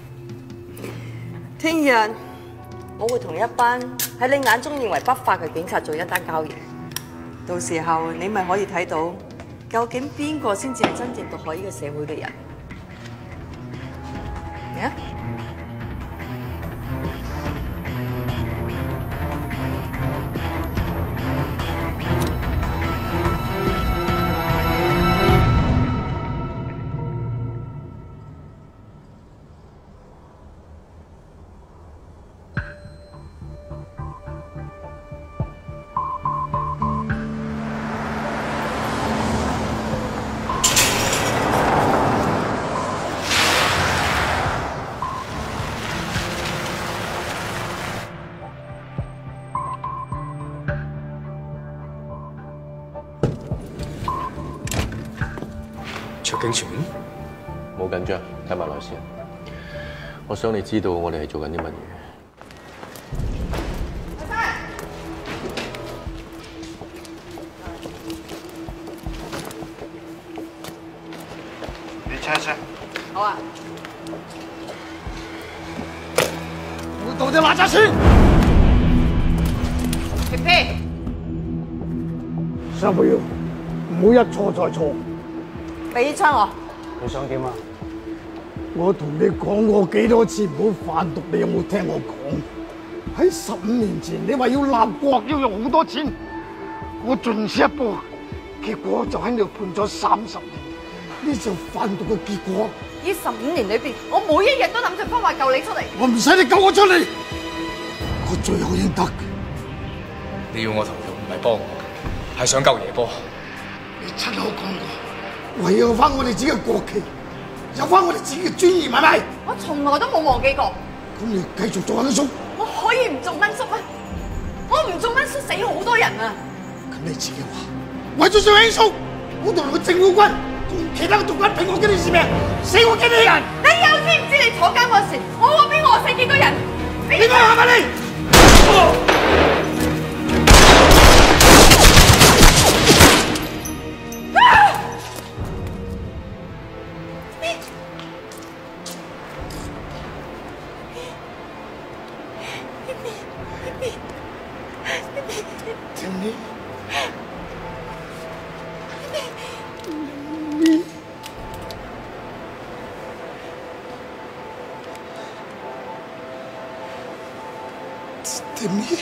[SPEAKER 13] 聽日我會同一班喺你眼中認為不法嘅警察做一單交易，到時候你咪可以睇到究竟邊個先至係真正毒害呢個社會嘅人。嚟啊！
[SPEAKER 12] 卓景全，
[SPEAKER 1] 冇緊張，睇埋來先。我想你知道我哋係做緊啲乜嘢。
[SPEAKER 8] 你猜猜。
[SPEAKER 13] 好啊。
[SPEAKER 21] 我到底拿揸錢？
[SPEAKER 13] 皮皮，
[SPEAKER 21] 三個月，唔好一錯再錯。
[SPEAKER 13] 俾槍我。
[SPEAKER 21] 你想點啊？我同你講過幾多次唔好販毒，你有冇聽我講？喺十五年前，你話要立國要用好多錢，我盡此一搏，結果就喺度判咗三十年。呢就販毒嘅結果。
[SPEAKER 13] 呢十五年裏邊，我每一日都諗盡方法救你出嚟。
[SPEAKER 21] 我唔使你救我出嚟，我罪有應得。
[SPEAKER 12] 你要我投票唔係幫我，係想救耶波。
[SPEAKER 21] 你親口講過，為有翻我哋自己嘅國旗，有翻我哋自己嘅尊嚴，係咪？
[SPEAKER 13] 我從來都冇忘記過。
[SPEAKER 21] 咁你繼續做罌粟？
[SPEAKER 13] 我可以唔做罌粟咩？我唔做罌粟死好多人啊！
[SPEAKER 21] 咁你自己話，為咗做罌粟，我同個政府軍同其他嘅毒販拼我幾條性命，死我幾多人？
[SPEAKER 13] 你又知唔知你坐監嗰時，我嗰邊餓死幾多人？
[SPEAKER 21] 你講係咪你？Timmy。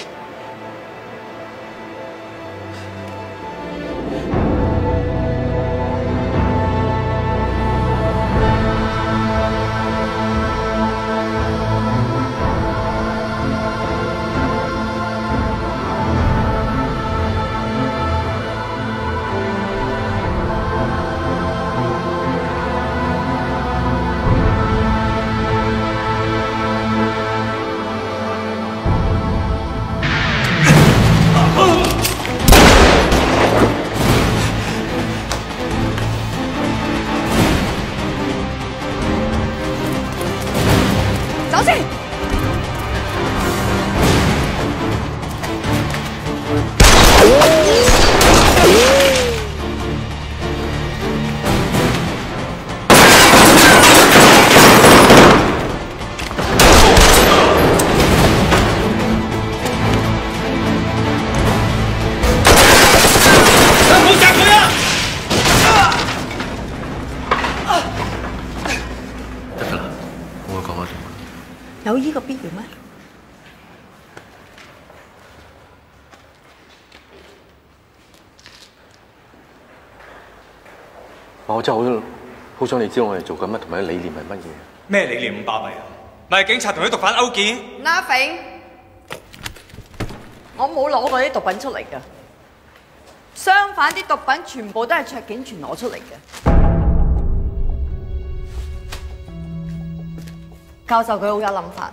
[SPEAKER 13] 有呢個必要咩？
[SPEAKER 1] 我真係好好想你知道我哋做緊乜，同埋理念係乜嘢。
[SPEAKER 12] 咩理念唔巴閉啊？咪係警察同啲毒販勾結。
[SPEAKER 9] Nothing， 我冇攞過啲毒品出嚟㗎。相反，啲毒品全部都係卓景全攞出嚟嘅。教授佢好有諗法。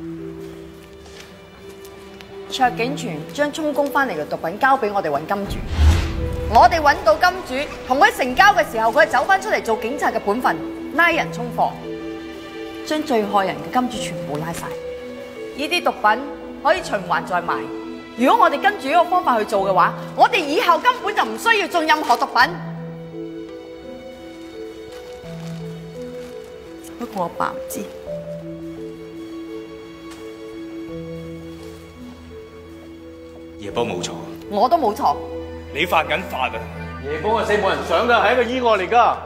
[SPEAKER 9] 卓景全將充公翻嚟嘅毒品交俾我哋揾金主，我哋揾到金主，同佢成交嘅時候，佢走翻出嚟做警察嘅本分，拉人充貨，將最害人嘅金主全部拉晒。呢啲毒品可以循環再賣。如果我哋跟住呢個方法去做嘅話，我哋以後根本就唔需要種任何毒品。不過我爸唔知。
[SPEAKER 12] 夜波冇錯，
[SPEAKER 9] 我都冇錯。
[SPEAKER 12] 你犯緊法啊！
[SPEAKER 1] 夜波嘅死冇人想㗎，係一個意外嚟㗎。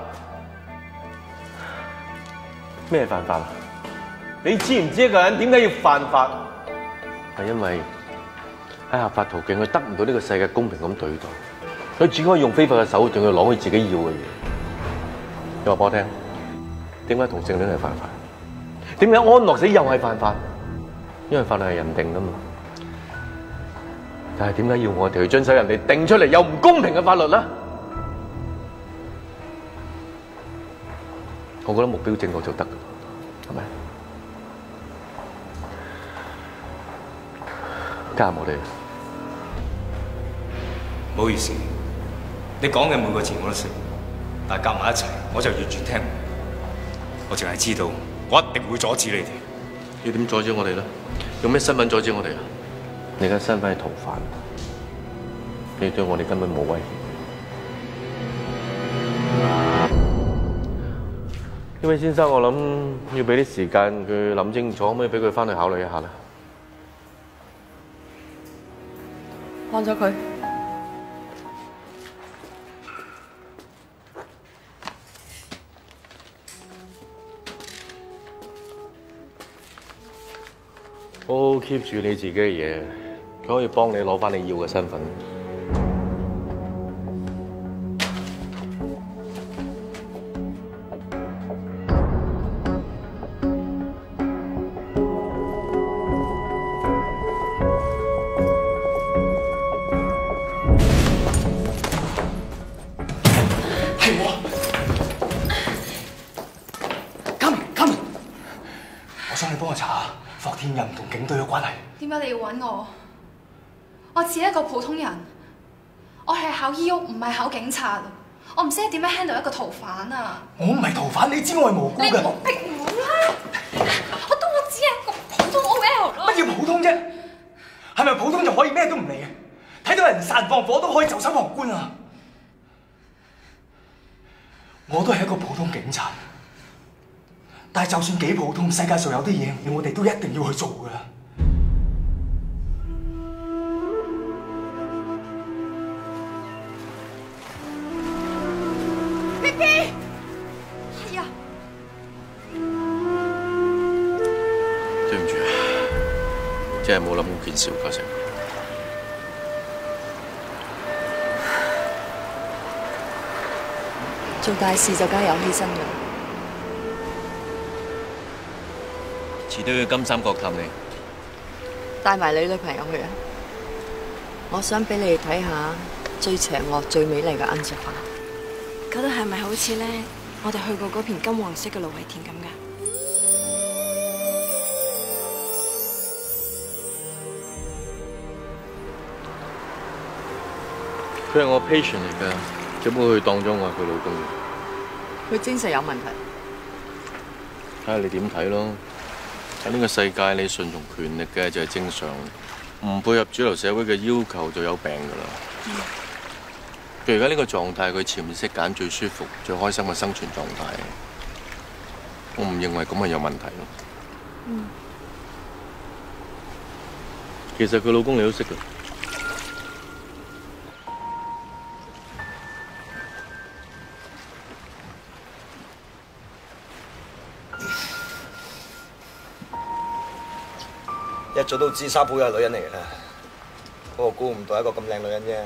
[SPEAKER 1] 咩犯法啊？你知唔知一個人點解要犯法？係因為喺合法途徑佢得唔到呢個世界公平咁對待，佢只可以用非法嘅手段去攞佢自己要嘅嘢。你話俾我聽，點解同性戀係犯法？點解安樂死又係犯法？因為法律係人定㗎嘛。但係點解要我哋去遵守人哋定出嚟又唔公平嘅法律咧？我覺得目標正確就得㗎，係咪？加入我哋。
[SPEAKER 12] 唔好意思，你講嘅每個字我都識，但係夾埋一齊我就完全聽唔明。我淨係知道，我一定會阻止你哋。
[SPEAKER 1] 要點阻止我哋咧？用咩身份阻止我哋啊？你而家身份係逃犯，你對我哋根本冇威脅。呢位先生，我諗要俾啲時間佢諗清楚，可唔可以俾佢翻去考慮一下咧？
[SPEAKER 9] 放咗佢。
[SPEAKER 1] 好好 keep 住你自己嘅嘢，佢可以幫你攞翻你要嘅身份。
[SPEAKER 12] 係我，Come come，我想你幫我查下霍天任同警隊嘅關係。
[SPEAKER 17] 點解你要揾我？我只係一個普通人，我係考醫屋，唔係考警察。我唔識點樣 handle 一個逃犯啊！
[SPEAKER 12] 我唔係逃犯，你知我係無辜嘅。
[SPEAKER 17] 你唔好逼我啦！我當我只係一個普通 O L 咯。
[SPEAKER 12] 乜叫普通啫？係咪普通就可以咩都唔理嘅？睇到人殺人放火都可以袖手旁觀啊！我都係一個普通警察，但係就算幾普通，世界上有啲嘢我哋都一定要去做㗎。
[SPEAKER 9] Vicky， 係啊，
[SPEAKER 1] 對唔住，真係冇諗過件事會發生。
[SPEAKER 13] 做大事就梗係有犧牲嘅。
[SPEAKER 1] 遲啲去金三角探你，
[SPEAKER 13] 帶埋你女朋友去啊！我想俾你哋睇下最邪惡、最美麗嘅恩石花。
[SPEAKER 19] 嗰度係咪好似咧？我哋去過嗰片金黃色嘅蘆葦田咁噶？
[SPEAKER 1] 佢係我 patient 嚟㗎，只不過佢當咗我係佢老公。
[SPEAKER 13] 佢精神有問題。
[SPEAKER 1] 睇下你點睇咯。喺呢個世界，你順從權力嘅就係正常，唔配合主流社會嘅要求就有病㗎啦。佢而家呢個狀態，佢潛意識揀最舒服、最開心嘅生存狀態。我唔認為咁係有問題咯。
[SPEAKER 13] 嗯。
[SPEAKER 1] 其實佢老公你都識㗎。
[SPEAKER 2] 一早都知沙普係女人嚟嘅啦，不過估唔到一個咁靚女人啫。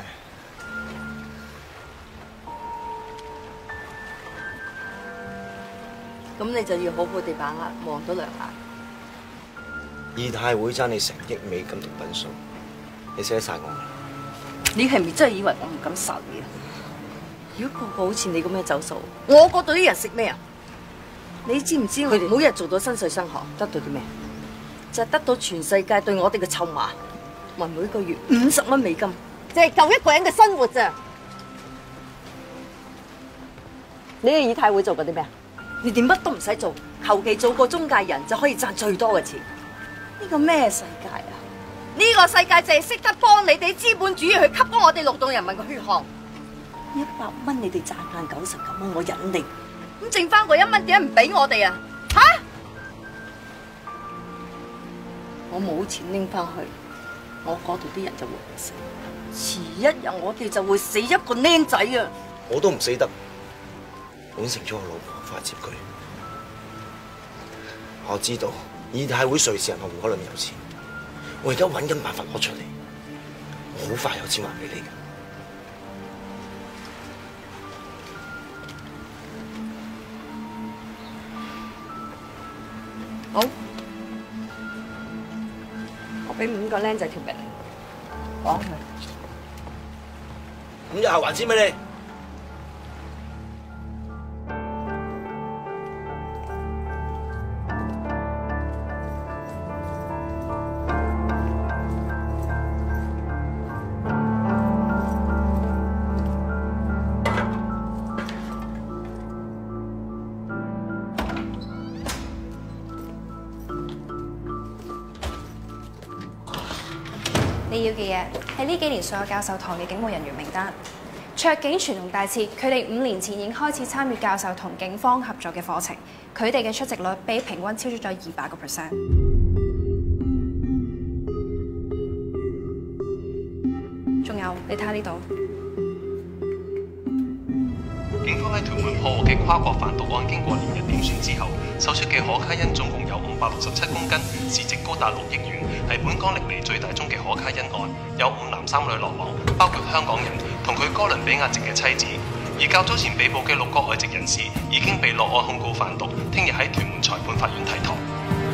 [SPEAKER 9] 咁你就要好好地把握，望到兩眼。
[SPEAKER 2] 義泰會爭你成億美金定品數，你寫得晒我未？
[SPEAKER 9] 你係咪真係以為我唔敢殺你啊？如果個個好似你咁樣走數，我嗰度啲人食咩啊？你知唔知佢哋每日做到薪水薪學，得到啲咩？就係得到全世界對我哋嘅臭罵，話每個月五十蚊美金，淨係夠一個人嘅生活咋？你喺以太會做過啲咩啊？你點乜都唔使做，求其做個中介人就可以賺最多嘅錢。呢個咩世界啊？呢個世界就係識得幫你哋資本主義去吸乾我哋勞動人民嘅血汗。一百蚊你哋賺硬九十九蚊，我忍你。咁剩翻嗰一蚊點解唔俾我哋啊？吓！我冇錢拎翻去，我嗰度啲人就會死。遲一日我哋就會死一個僆仔啊！
[SPEAKER 2] 我都唔死得，應承咗我老婆快接佢。我知道義泰會瑞士銀行戶口裏面有錢，我而家揾緊辦法攞出嚟，我好快有錢還俾你嘅。
[SPEAKER 9] 好，我俾五個僆仔條命，講佢。
[SPEAKER 2] 咁日後還錢俾你。
[SPEAKER 17] 你要嘅嘢係呢幾年所有教授堂嘅警務人員名單。卓景全同大徹，佢哋五年前已經開始參與教授同警方合作嘅課程，佢哋嘅出席率比平均超出咗二百個 percent。仲有，你睇下呢度。
[SPEAKER 4] 警方喺屯門破獲嘅跨國販毒案經過連日點算之後，搜出嘅可卡因總共有五百六十七公斤，市值高達六億元，係本港歷嚟最大宗嘅可卡因案，有五男三女落網，包括香港人同佢哥倫比亞籍嘅妻子。而較早前被捕嘅六個外籍人士已經被落案控告販毒，聽日喺屯門裁判法院提堂。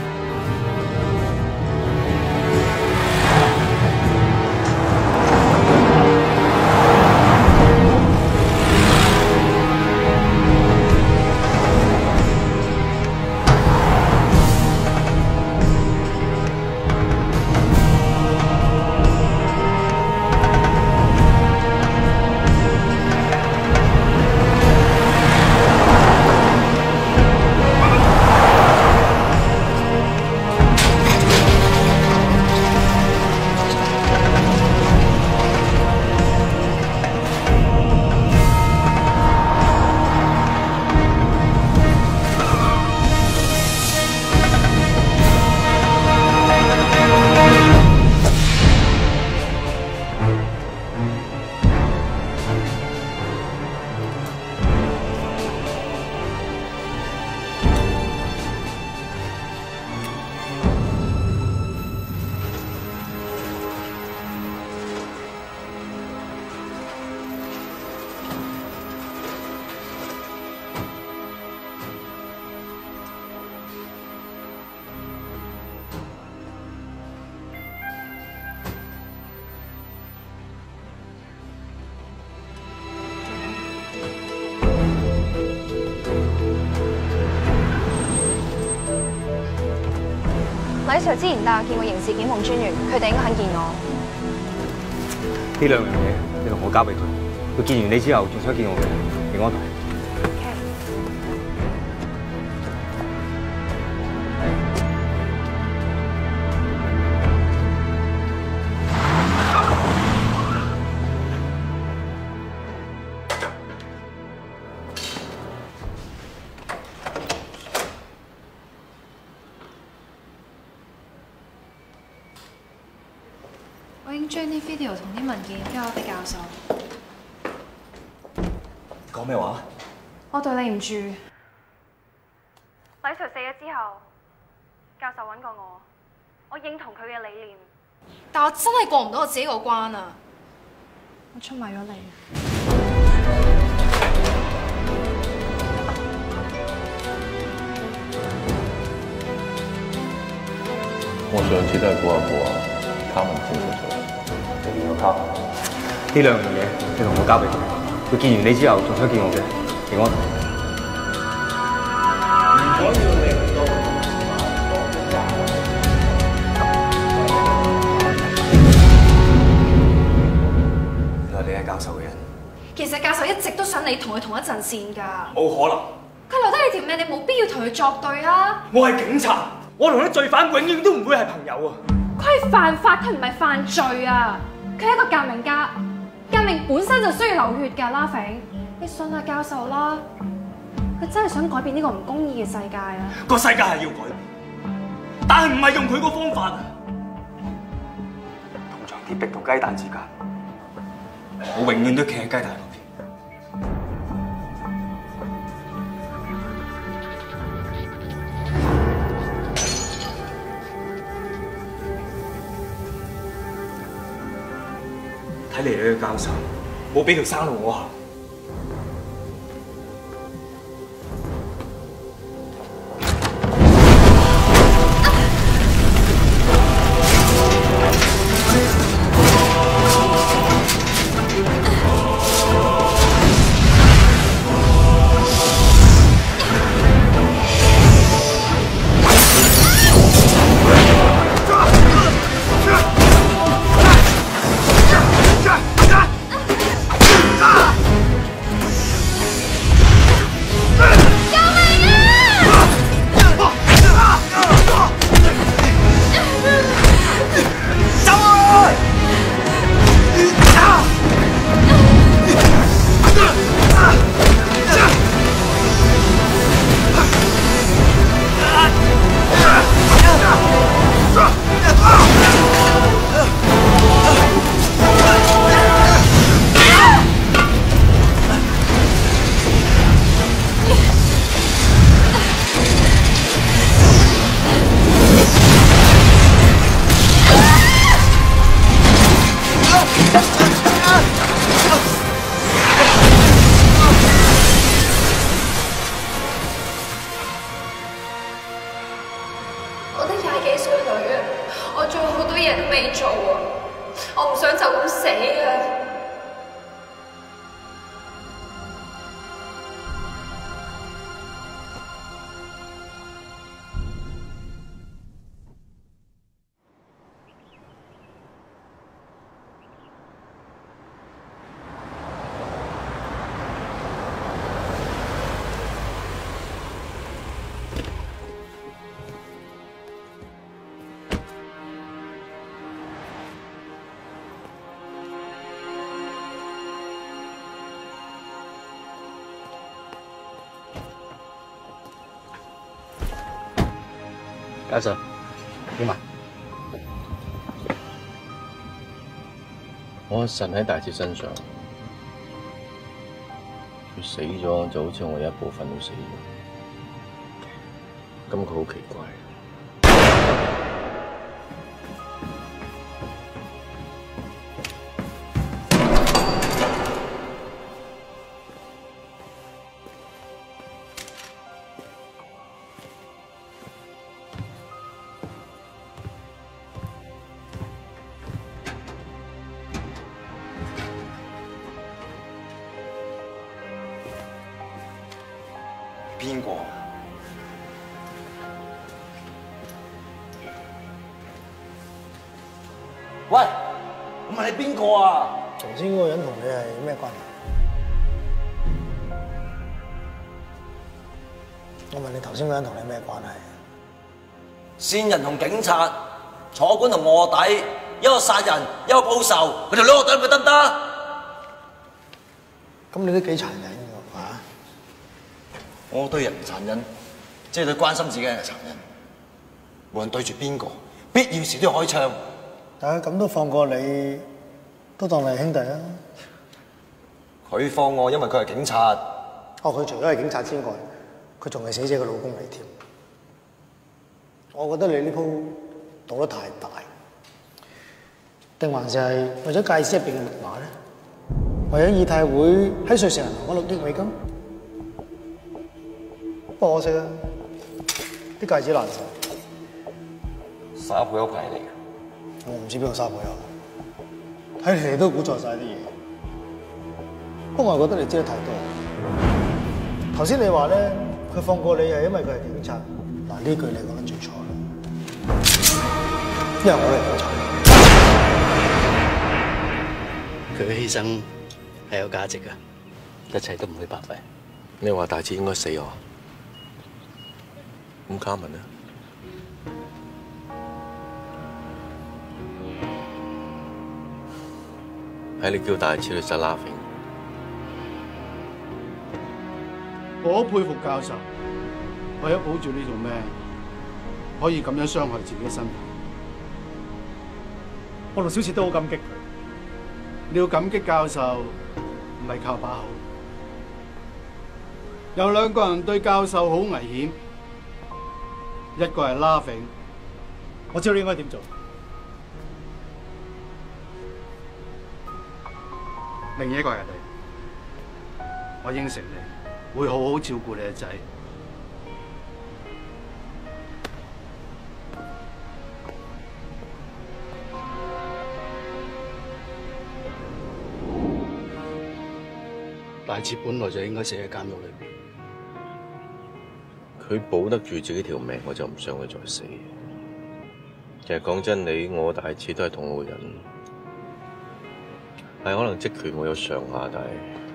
[SPEAKER 17] 禮 Sir 之前帶我見過刑事檢控專員，佢哋應該肯見我。
[SPEAKER 12] 呢兩樣嘢你同我交俾佢，佢見完你之後仲想見我嘅，你安排。
[SPEAKER 17] 我已經將啲 video 同啲文件交俾教授。
[SPEAKER 14] 講咩話？
[SPEAKER 17] 我對你唔住。禮 Sir 死咗之後，教授揾過我， 我認同佢嘅理念，但我真係過唔到我自己個關啊！我出賣咗你。
[SPEAKER 1] 我上次都係估下估下，卡文先出咗。
[SPEAKER 16] 你見我卡？呢兩樣嘢你同我交俾佢，佢見完你之後仲想見我嘅，平安。如果要令到原來你係教授嘅人。
[SPEAKER 17] 其實教授一直都想你同佢同一陣線㗎。
[SPEAKER 16] 冇可能。
[SPEAKER 17] 佢留低你條命，你冇必要同佢作對啊！
[SPEAKER 16] 我係警察。我同啲罪犯永遠都唔會係朋友啊！
[SPEAKER 17] 佢係犯法，佢唔係犯罪啊！佢係一個革命家，革命本身就需要流血㗎，拉斐。你信下教授啦，佢真係想改變呢個唔公義嘅世界啊！
[SPEAKER 16] 個世界係要改變，但係唔係用佢個方法啊！銅牆鐵壁同雞蛋之間，我永遠都企喺雞蛋嗰邊。睇嚟你嘅教授冇俾條生路我行。教授，點啊？
[SPEAKER 1] 我神喺大志身上，佢死咗就好似我有一部分都死咗，咁佢好奇怪。
[SPEAKER 2] 邊個？喂，我問你邊個啊？
[SPEAKER 21] 頭先嗰個人同你係咩關係？我問你頭先嗰個人同你咩關係？
[SPEAKER 2] 線人同警察，坐官同卧底，一個殺人，一個報仇，佢條兩個對咪得唔得？
[SPEAKER 21] 咁你都幾殘忍㗎，啊？
[SPEAKER 2] 我對人殘忍，即係對關心自己嘅人殘忍。無論對住邊個，必要時都要開槍。
[SPEAKER 21] 但係咁都放過你，都當你係兄弟啊！
[SPEAKER 2] 佢放我，因為佢係警察。
[SPEAKER 21] 哦，佢除咗係警察之外，佢仲係死者嘅老公嚟添。我覺得你呢鋪賭得太大，定還是係為咗界師入邊嘅密碼咧？為咗以太會喺瑞士銀行嗰六億美金？不過可惜啊，啲戒指爛晒。
[SPEAKER 14] 沙普有牌嚟嘅，
[SPEAKER 21] 我唔知邊個沙普有，睇嚟你都估錯晒啲嘢。不過我覺得你知得太多。頭先你話咧，佢放過你係因為佢係警察，嗱呢句你講得最錯啦，因為我係警察。
[SPEAKER 11] 佢嘅犧牲係有價值㗎，一切都唔會白費。
[SPEAKER 1] 你話大志應該死我，咁嘉文呢？喺你叫大志去殺拉菲。
[SPEAKER 21] 我好佩服教授，為咗保住呢條命，可以咁樣傷害自己嘅身體。我同小切都好感激佢。你要感激教授，唔係靠把口。有兩個人對教授好危險，一個係拉菲，我知道你應該點做。另一個係你，我應承你會好好照顧你嘅仔。大志本來就應該死喺監獄裏邊，
[SPEAKER 1] 佢保得住自己條命，我就唔想佢再死。其實講真，你我大志都係同路人。係可能職權會有上下，但係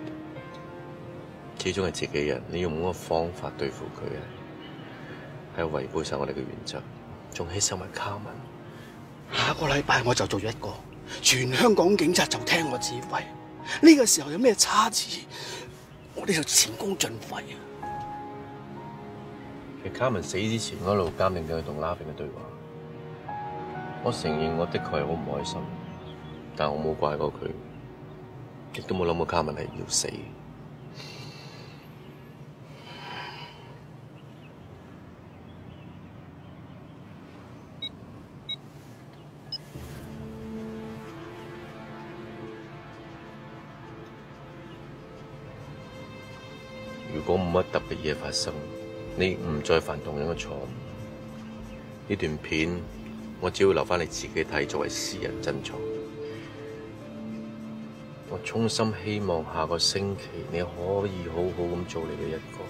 [SPEAKER 1] 始終係自己人，你用嗰個方法對付佢係違背晒我哋嘅原則，仲犧牲埋卡文。
[SPEAKER 21] 下個禮拜我就做咗一個，全香港警察就聽我指揮。呢個時候有咩差池，我哋就前功盡廢啊！
[SPEAKER 1] 其實卡文死之前，我一路監定緊佢同拉菲嘅對話。我承認我的確係好唔開心，但我冇怪過佢。亦都冇諗過卡文係要死。如果冇乜特別嘢發生，你唔再犯同樣嘅錯誤，呢段片我只要留返你自己睇，作為私人珍藏。我衷心希望下個星期你可以好好咁做你嘅一個。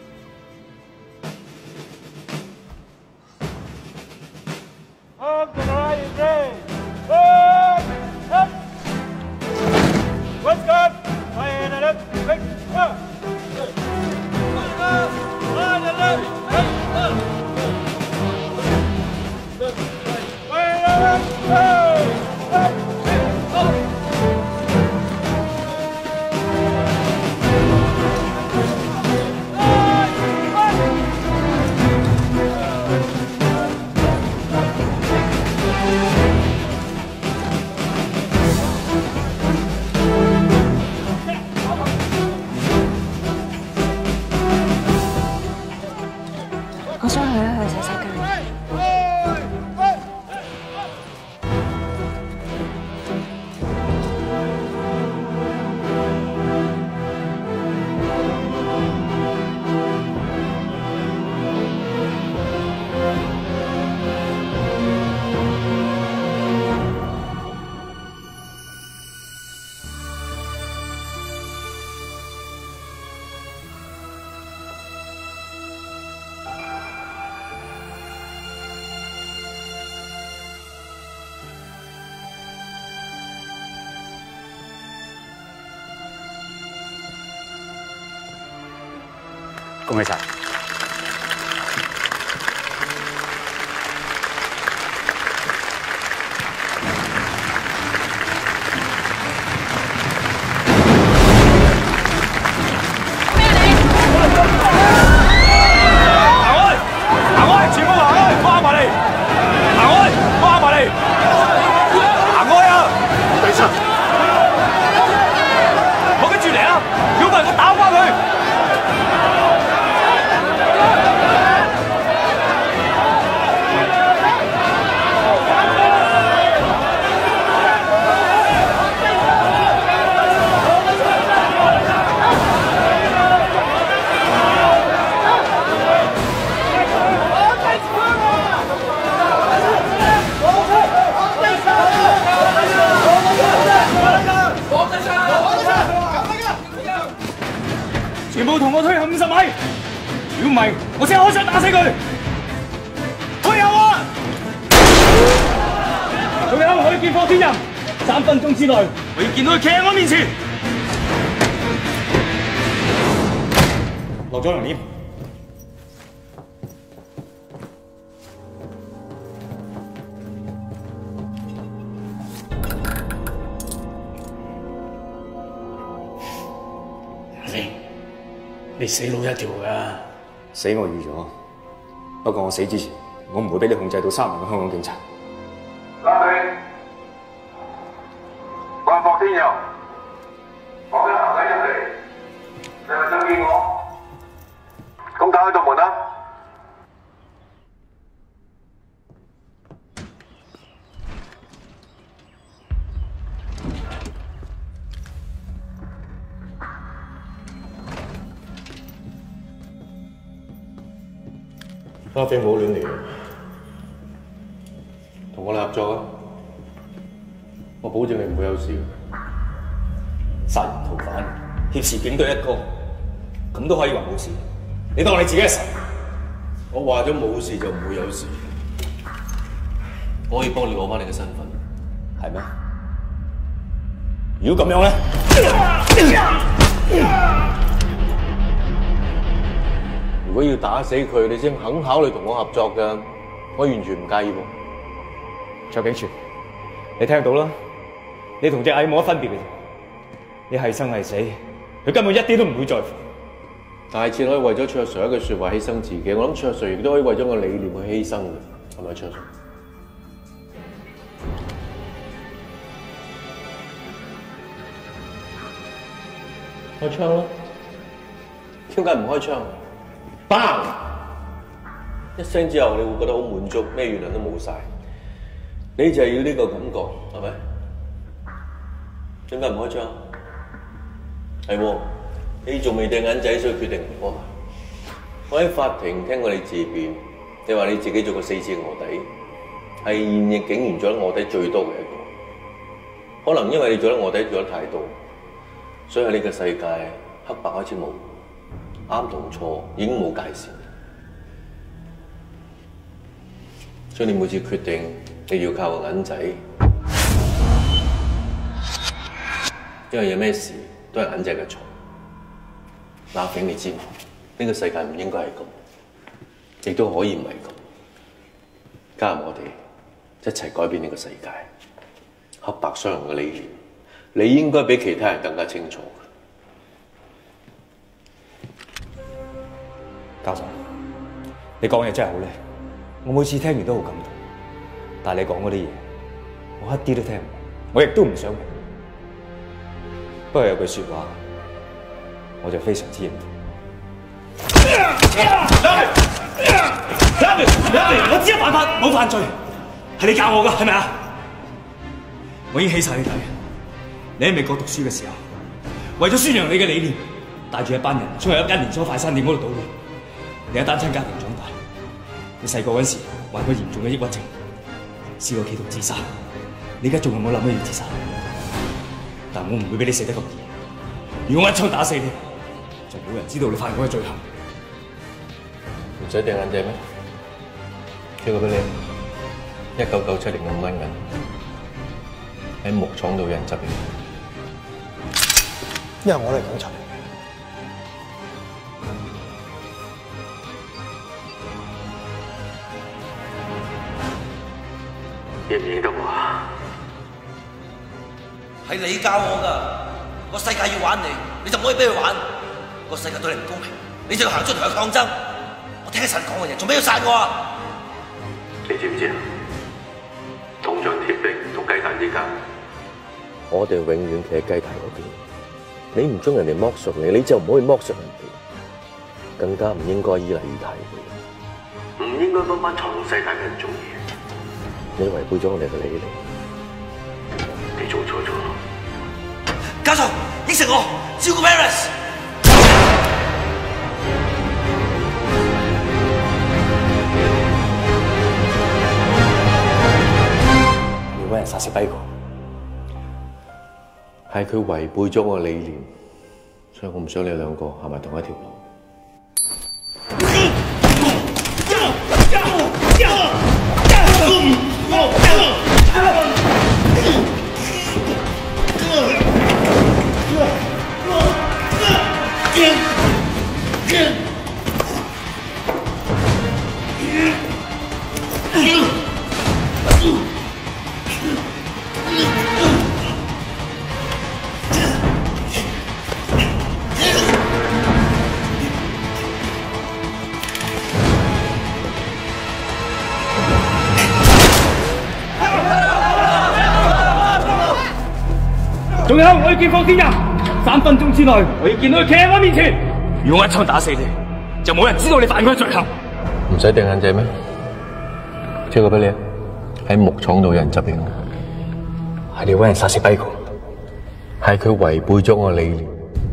[SPEAKER 10] 我想去一去洗手間。
[SPEAKER 16] 恭喜晒！ 我先開槍打死佢！我有啊！仲有我要見霍天人，三分鐘之內我要見到佢企喺我面前。落咗龍簾。 你死路一條㗎！死我預咗，不過我死之前，我唔會俾你控制到三名嘅香港警察。
[SPEAKER 8] 立定！我係霍天佑，我嘅行緊入嚟，你係咪想見我？咁打開道門啦！
[SPEAKER 1] 阿飛冇亂嚟，同我哋合作啊！我保證你唔會有事。
[SPEAKER 16] 殺人逃犯，挾持警隊一哥，咁都可以話冇事？你當你自己係神？
[SPEAKER 1] 我話咗冇事就唔會有事。我可以幫你攞翻你嘅身份，
[SPEAKER 16] 係咩？如果咁樣咧？
[SPEAKER 1] 如果要打死佢，你先肯考慮同我合作㗎，我完全唔介意喎。
[SPEAKER 16] 卓景全，你聽到啦？你同隻蟻冇乜分別嘅啫。你係生係死，佢根本一啲都唔會在乎。
[SPEAKER 1] 大切可以為咗卓 Sir 一句説話犧牲自己，我諗卓 Sir 亦都可以為咗個理念去犧牲嘅，係咪卓 Sir？開槍咯！點解唔開槍？砰！一聲之後，你會覺得好滿足，咩怨恨都冇晒。你就係要呢個感覺，係咪？點解唔開槍？係喎，你仲未掟銀仔，所以決定唔開。我喺法庭聽過你自辯，你話你自己做過四次卧底，係現役警員做得卧底最多嘅一個。可能因為你做得卧底做得太多，所以喺呢個世界黑白開始冇。啱同錯已經冇界線，所以你每次決定你要靠個銀仔，因為有咩事都係銀仔嘅錯。嗱，炳你知嘛？呢個世界唔應該係咁，亦都可以唔係咁。加入我哋一齊改變呢個世界，黑白雙雄嘅理念，你應該比其他人更加清楚。
[SPEAKER 16] 教授，你講嘢真係好叻，我每次聽完都好感動。但係你講嗰啲嘢，我一啲都聽唔明，我亦都唔想明。不過有句説話，我就非常之認同。我只係犯法，冇犯罪，係你教我㗎，係咪啊？我已經起晒你底。你喺美國讀書嘅時候，為咗宣揚你嘅理念，帶住一班人衝入一間連鎖快餐店嗰度搗亂。你喺單親家庭長大，你細個嗰時患過嚴重嘅抑鬱症，試過企圖自殺。你而家仲有冇諗過要自殺？但我唔會俾你死得咁易。如果我一槍打死你，就冇人知道你犯過嘅罪行。
[SPEAKER 1] 唔使掟銀仔咩？呢個俾你，一九九七年嘅五蚊銀，喺木廠度有人執嘅。
[SPEAKER 2] 因為我係警察。
[SPEAKER 8] 認唔認得我啊？
[SPEAKER 2] 係你教我㗎，個世界要玩你，你就唔可以俾佢玩。個世界對你唔公平，你就要行出嚟去抗爭。我聽神講嘅嘢，做咩要殺我啊？
[SPEAKER 8] 你知唔知啊？銅像鐵壁同雞蛋之間，
[SPEAKER 1] 我哋永遠企喺雞蛋嗰邊。你唔中人哋剝削你，你就唔可以剝削人哋，更加唔應該依賴於太會。
[SPEAKER 8] 唔應該幫班藏世界嘅人做嘢。
[SPEAKER 1] 你違背咗我哋嘅理念，
[SPEAKER 8] 你做錯咗。
[SPEAKER 2] 教授，應承我照顧 Paris。
[SPEAKER 16] 你揾人殺死跛哥，
[SPEAKER 1] 係佢違背咗我嘅理念，所以我唔想你兩個行埋同一條路。
[SPEAKER 16] 仲有，我要見霍天人，三分鐘之內，我要見到佢企喺我面前。如果我一槍打死你，就冇人知道你犯過罪行。
[SPEAKER 1] 唔使掟眼仔咩？借個俾你啊！喺木廠度有人執起我，係你揾人殺死跛佢，係佢違背咗我理念。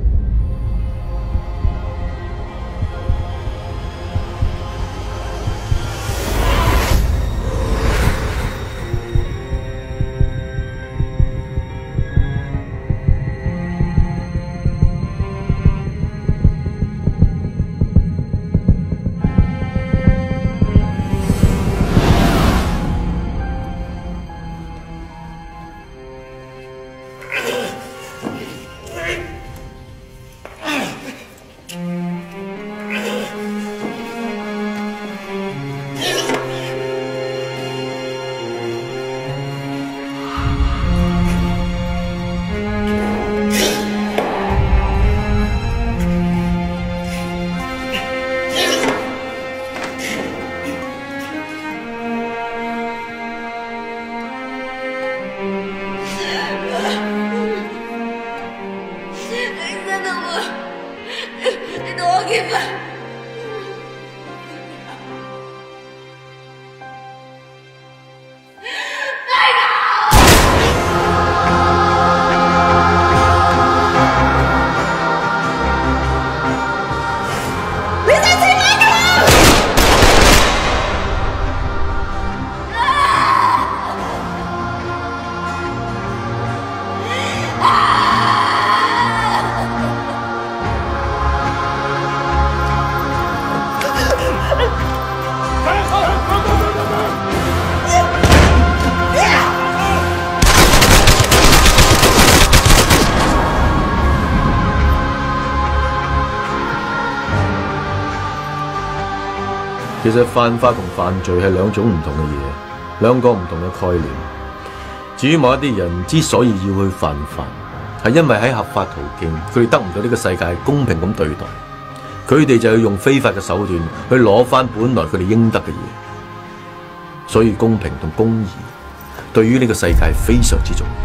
[SPEAKER 1] 其實犯法同犯罪係兩種唔同嘅嘢，兩個唔同嘅概念。至於某一啲人之所以要去犯法，係因為喺合法途徑，佢哋得唔到呢個世界公平咁對待，佢哋就要用非法嘅手段去攞翻本來佢哋應得嘅嘢。所以公平同公義對於呢個世界非常之重要。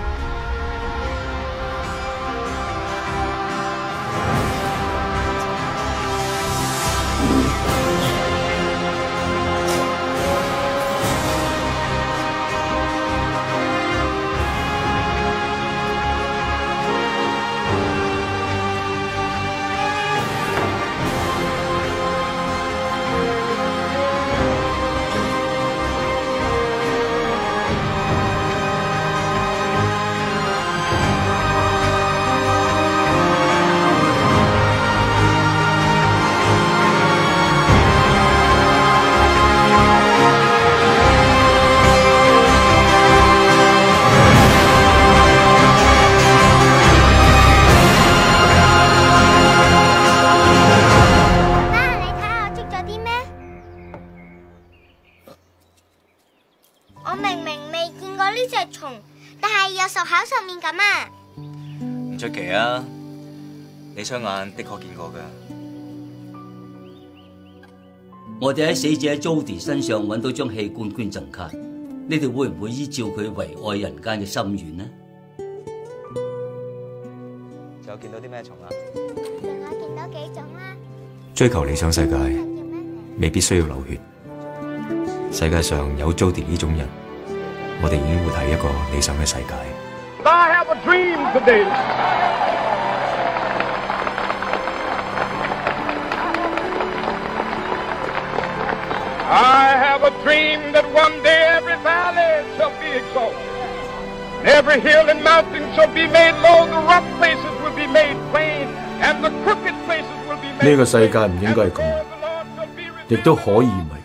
[SPEAKER 3] 我明明未見過呢隻蟲，但係又熟口熟面咁啊！
[SPEAKER 12] 唔出奇啊，你雙眼的確見過㗎。
[SPEAKER 18] 我哋喺死者 Jody 身上揾到張器官捐贈卡，你哋會唔會依照佢為愛人間嘅心願呢？
[SPEAKER 12] 仲有見到啲咩蟲啊？
[SPEAKER 3] 仲有見到幾種啦。
[SPEAKER 12] 追求理想世界，未必需要流血。世界上有 Jody 呢種人，我哋已經活喺一個理想嘅世界。
[SPEAKER 8] I have a dream today. I have a dream that one day every valley shall be exalted, and every hill and mountain shall be made low, the rough places will be made plain, and the crooked places will be made.
[SPEAKER 1] 呢個世界唔應該係咁，亦都可以唔係。